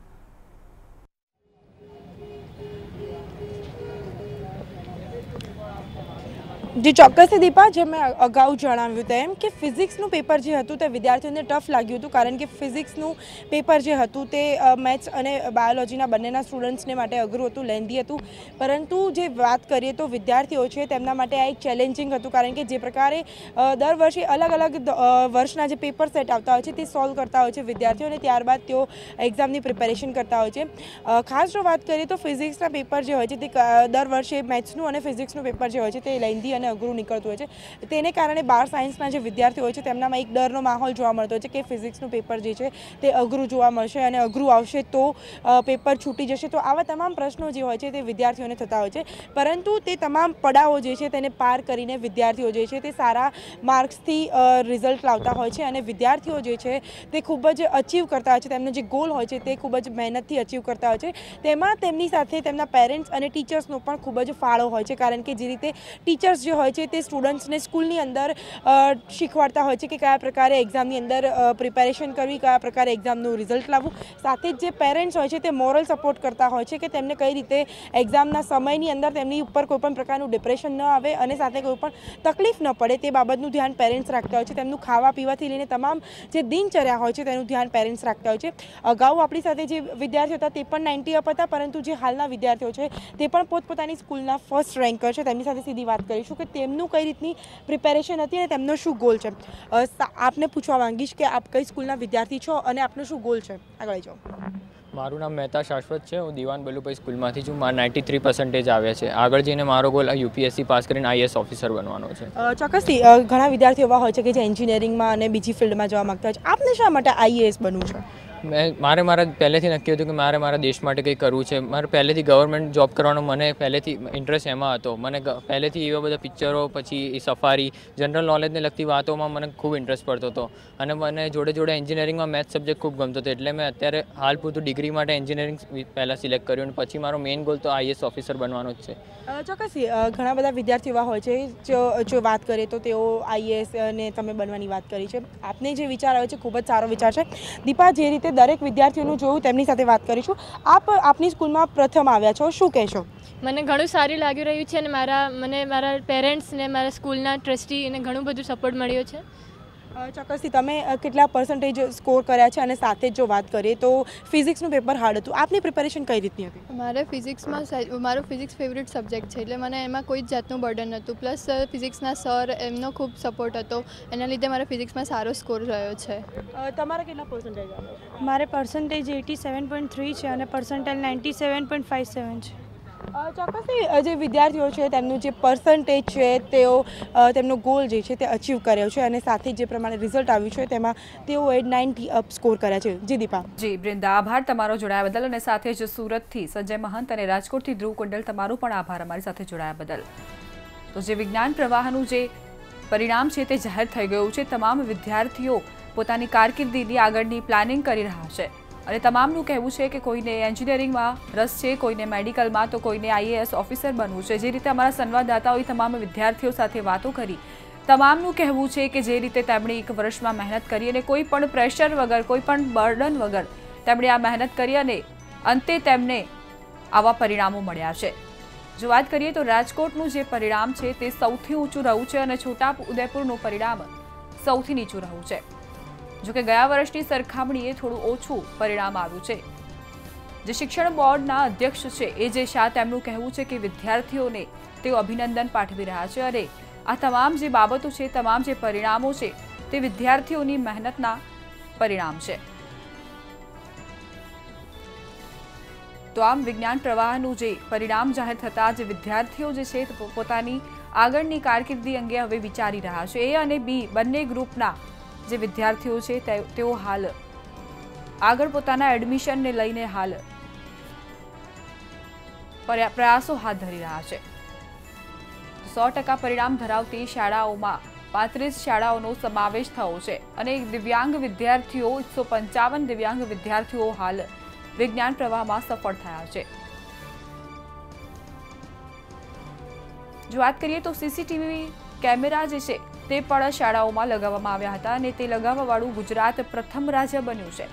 जी ચોક્કસથી દીપા, જે મેં અગાઉ જણાવ્યું તેમ કે ફિઝિક્સનું પેપર જે હતું તે વિદ્યાર્થીઓને ટફ લાગ્યું હતું, કારણ કે ફિઝિક્સનું પેપર જે હતું તે મેથ્સ અને બાયોલોજીના બંનેના સ્ટુડન્ટ્સને માટે અઘરું હતું, લેન્ધી હતું। પરંતુ જે વાત કરીએ તો વિદ્યાર્થીઓ છે તેમના માટે આ એક ચેલેન્જિંગ હતું, કારણ કે જે પ્રકારે દર વર્ષે અલગ અલગ વર્ષના જે પેપર સેટ આવતા હોય છે તે સોલ્વ કરતા હોય છે વિદ્યાર્થીઓ અને ત્યારબાદ તેઓ એક્ઝામની પ્રિપેરેશન કરતા હોય છે। ખાસ જો વાત કરીએ તો ફિઝિક્સના પેપર જે હોય છે તે દર વર્ષે મેથ્સનું અને ફિઝિક્સનું પેપર જે હોય છે તે લેન્ધી અને અઘરું નીકળતું હોય છે। તેને કારણે 12 સાયન્સના જે વિદ્યાર્થીઓ હોય છે તેમનામાં એક ડરનો માહોલ જોવા મળતો હોય છે કે ફિઝિક્સનું પેપર જે છે તે અઘરું જોવા મળશે અને અઘરું આવશે તો પેપર છૂટી જશે। તો આવા તમામ પ્રશ્નો જે હોય છે તે વિદ્યાર્થીઓને થતા હોય છે, પરંતુ તે તમામ પડાવો જે છે તેને પાર કરીને વિદ્યાર્થીઓ જે છે તે સારા માર્ક્સથી રિઝલ્ટ લાવતા હોય છે અને વિદ્યાર્થીઓ જે છે તે ખૂબ જ અચીવ કરતા હોય છે, તેમનો જે ગોલ હોય છે તે ખૂબ જ મહેનતથી અચીવ કરતા હોય છે। તેમાં તેમની સાથે તેમના પેરેન્ટ્સ અને ટીચર્સનો પણ ખૂબ જ ફાળો હોય છે, કારણ કે જે રીતે ટીચર્સ જે હોય છે તે સ્ટુડન્ટ્સને સ્કૂલની અંદર શીખવાડતા હોય છે કે કયા પ્રકારે એક્ઝામની અંદર પ્રિપેરેશન કરવી, કયા પ્રકારે એક્ઝામનું રિઝલ્ટ લાવવું। સાથે જ જે પેરેન્ટ્સ હોય છે તે મોરલ સપોર્ટ કરતા હોય છે કે તેમને કઈ રીતે એક્ઝામના સમયની અંદર તેમની ઉપર કોઈપણ પ્રકારનું ડિપ્રેશન ન આવે અને સાથે કોઈપણ તકલીફ ન પડે તે બાબતનું ધ્યાન પેરેન્ટ્સ રાખતા હોય છે। તેમનું ખાવા પીવાથી લઈને તમામ જે દિનચર્યા હોય છે તેનું ધ્યાન પેરેન્ટ્સ રાખતા હોય છે। અગાઉ આપણી સાથે જે વિદ્યાર્થીઓ હતા તે પણ 90 અપ હતા, પરંતુ જે હાલના વિદ્યાર્થીઓ છે તે પણ પોતપોતાની સ્કૂલના ફર્સ્ટ રેન્કર છે। તેમની સાથે સીધી વાત કરીશું કે તેમનું કઈ રીતની પ્રિપેરેશન હતી અને તેમનો શું ગોલ છે। આપને પૂછવા માંગીશ કે આપ કઈ સ્કૂલના વિદ્યાર્થી છો અને આપનો શું ગોલ છે? આગળ જાઓ। મારું નામ મહેતા શાશ્વત છે, હું દીવાન બલુભાઈ સ્કૂલમાંથી છું। મારા 93% આવ્યા છે। આગળ જઈને મારો ગોલ યુપીએસસી પાસ કરીને આઈએએસ ઓફિસર બનવાનો છે। ચોક્કસથી ઘણા વિદ્યાર્થીઓ એવા હોય છે કે જે એન્જિનિયરિંગમાં અને બીજી ફિલ્ડમાં જવા માંગતા હોય છે, આપને શા માટે આઈએએસ બનવું છે? મારા પહેલેથી નક્કી હતું કે મારા દેશ માટે કંઈક કરવું છે। મારે પહેલેથી ગવર્મેન્ટ જોબ કરવાનો મને પહેલેથી ઇન્ટરેસ્ટ એમાં હતો। મને પહેલેથી એવા બધા પિક્ચરો, પછી સફારી, જનરલ નોલેજને લગતી વાતોમાં મને ખૂબ ઇન્ટરેસ્ટ પડતો હતો અને મને જોડે જોડે એન્જિનિયરિંગમાં મેથ્સ સબ્જેક્ટ ખૂબ ગમતો હતો, એટલે મેં અત્યારે હાલ પૂરતું ડિગ્રી માટે એન્જિનિયરિંગ પહેલાં સિલેક્ટ કર્યું અને પછી મારો મેઇન ગોલ તો આઈએએસ ઓફિસર બનવાનો જ છે। ચોક્કસથી ઘણા બધા વિદ્યાર્થીઓ એવા હોય છે જો વાત કરીએ તો તેઓ આઈએએસ ને તમે બનવાની વાત કરી છે। આપને જે વિચાર આવે છે ખૂબ જ સારો વિચાર છે। દીપા, જે રીતે દરેક વિદ્યાર્થીઓનું જોયું તેમની સાથે વાત કરીશું। આપની સ્કૂલમાં પ્રથમ આવ્યા છો, શું કહેશો? મને ઘણું સારું લાગી રહ્યું છે અને મને મારા પેરેન્ટ્સ ને મારા સ્કૂલના ટ્રસ્ટીને ઘણું બધું સપોર્ટ મળ્યો છે। ચોક્કસથી તમે કેટલા પર્સન્ટેજ સ્કોર કર્યા છે અને સાથે જો વાત કરીએ તો ફિઝિક્સનું પેપર હાર્ડ હતું, આપની પ્રિપેરેશન કઈ રીતની હતી? મારે ફિઝિક્સમાં મારો ફિઝિક્સ ફેવરેટ સબ્જેક્ટ છે, એટલે મને એમાં કોઈ જ જાતનું બર્ડન નહોતું, પ્લસ ફિઝિક્સના સર એમનો ખૂબ સપોર્ટ હતો, એના લીધે મારા ફિઝિક્સમાં સારો સ્કોર રહ્યો છે। તમારા કેટલા પર્સન્ટેજ આવ્યા? મારે પર્સન્ટેજ 87.3 છે અને પર્સન્ટાઇલ 97.57 છે। ચોક્કસથી જે વિદ્યાર્થીઓ છે તેમનું જે પર્સન્ટેજ છે તેઓ તેમનો ગોલ જે છે તે અચીવ કર્યો છે અને સાથે જે પ્રમાણે રિઝલ્ટ આવ્યું છે તેમાં તેઓએ 90 અપ સ્કોર કર્યા છે। જી દીપા। જી બ્રિંદા, આભાર તમારો જોડાયા બદલ અને સાથે જ સુરતથી સંજય મહંત અને રાજકોટથી ધ્રુવ કુંડલ, તમારો પણ આભાર અમારી સાથે જોડાયા બદલ। તો જે વિજ્ઞાન પ્રવાહનું જે પરિણામ છે તે જાહેર થઈ ગયું છે। તમામ વિદ્યાર્થીઓ પોતાની કારકિર્દીની આગળની પ્લાનિંગ કરી રહ્યા છે અને તમામનું કહેવું છે કે કોઈને એન્જિનિયરિંગમાં રસ છે, કોઈને મેડિકલમાં, તો કોઈને આઈએએસ ઓફિસર બનવું છે। જે રીતે અમારા સંવાદદાતાઓએ તમામ વિદ્યાર્થીઓ સાથે વાતો કરી, તમામનું કહેવું છે કે જે રીતે તેમણે એક વર્ષમાં મહેનત કરી અને કોઈ પણ પ્રેશર વગર, કોઈ પણ બર્ડન વગર તેમણે આ મહેનત કરી અને અંતે તેમને આવા પરિણામો મળ્યા છે। જો વાત કરીએ તો રાજકોટનું જે પરિણામ છે તે સૌથી ઊંચું રહ્યું છે અને છોટા ઉદેપુરનું પરિણામ સૌથી નીચું રહ્યું છે। જોકે ગયા વર્ષની સરખામણીએ થોડું ઓછું પરિણામ આવ્યું છે। જે શિક્ષણ બોર્ડના અધ્યક્ષ છે એ શાહ, તેમનું કહેવું છે કે વિદ્યાર્થીઓને તેઓ અભિનંદન પાઠવી રહ્યા છે અને આ તમામ જે બાબતો છે, તમામ જે પરિણામો છે તે વિદ્યાર્થીઓની મહેનતના પરિણામ છે। તો આમ વિજ્ઞાન પ્રવાહનું જે પરિણામ જાહેર થતાં જે વિદ્યાર્થીઓ જે છે તે પોતાની આગળની કારકિર્દી અંગે હવે વિચારી રહ્યા છે. એ અને બી બંને ગ્રુપના જે વિદ્યાર્થીઓ છે તેઓ હાલ આગળ પોતાના એડમિશનને લઈને હાલ પ્રયાસો હાથ ધરી રહ્યા છે. 100% પરિણામ ધરાવતી શાળાઓમાં 35 શાળાઓનો સમાવેશ થયો છે અને દિવ્યાંગ વિદ્યાર્થીઓ 155 દિવ્યાંગ વિદ્યાર્થીઓ હાલ વિજ્ઞાન પ્રવાહમાં સફળ થયા છે. જો વાત કરીએ તો સીસીટીવી કેમેરા જે છે તે પણ શાળાઓમાં લગાવવામાં આવ્યા હતા અને તે લગાવવાવાળું ગુજરાત પ્રથમ રાજ્ય બન્યું છે.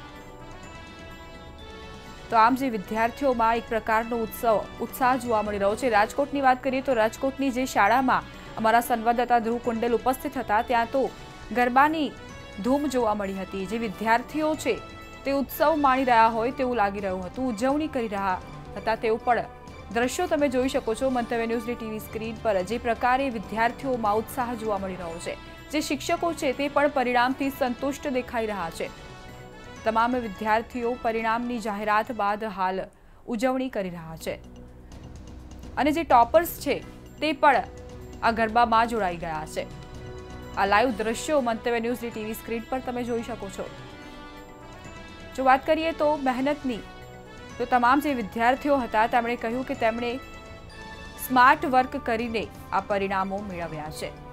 તો આમ જે વિદ્યાર્થીઓમાં એક પ્રકારનો ઉત્સાહ જોવા મળી રહ્યો છે. રાજકોટની વાત કરીએ તો રાજકોટની જે શાળામાં અમારા સંવાદદાતા ધ્રુવ કુંડેલ ઉપસ્થિત હતા ત્યાં તો ગરબાની ધૂમ જોવા મળી હતી. જે વિદ્યાર્થીઓ છે તે ઉત્સવ માણી રહ્યા હોય તેવું લાગી રહ્યું હતું, ઉજવણી કરી રહ્યા હતા તેવું પણ દ્રશ્યો તમે જોઈ શકો છો મંતવ્ય ન્યૂઝની ટીવી સ્ક્રીન પર. જે પ્રકારે વિદ્યાર્થીઓમાં ઉત્સાહ જોવા મળી રહ્યો છે. જે શિક્ષકો છે તે પણ પરિણામથી સંતુષ્ટ દેખાઈ રહ્યા છે. તમામ વિદ્યાર્થીઓ પરિણામની જાહેરાત બાદ હાલ ઉજવણી કરી રહ્યા છે અને જે ટોપર્સ છે તે પણ આ ગરબામાં જોડાઈ ગયા છે. આ લાઈવ દ્રશ્યો મંતવ્ય ન્યૂઝની ટીવી સ્ક્રીન પર તમે જોઈ શકો છો. જો વાત કરીએ તો મહેનતની, તો તમામ જે વિદ્યાર્થીઓ હતા તેમણે કહ્યું કે તેમણે સ્માર્ટ વર્ક કરીને આ પરિણામો મેળવ્યા છે.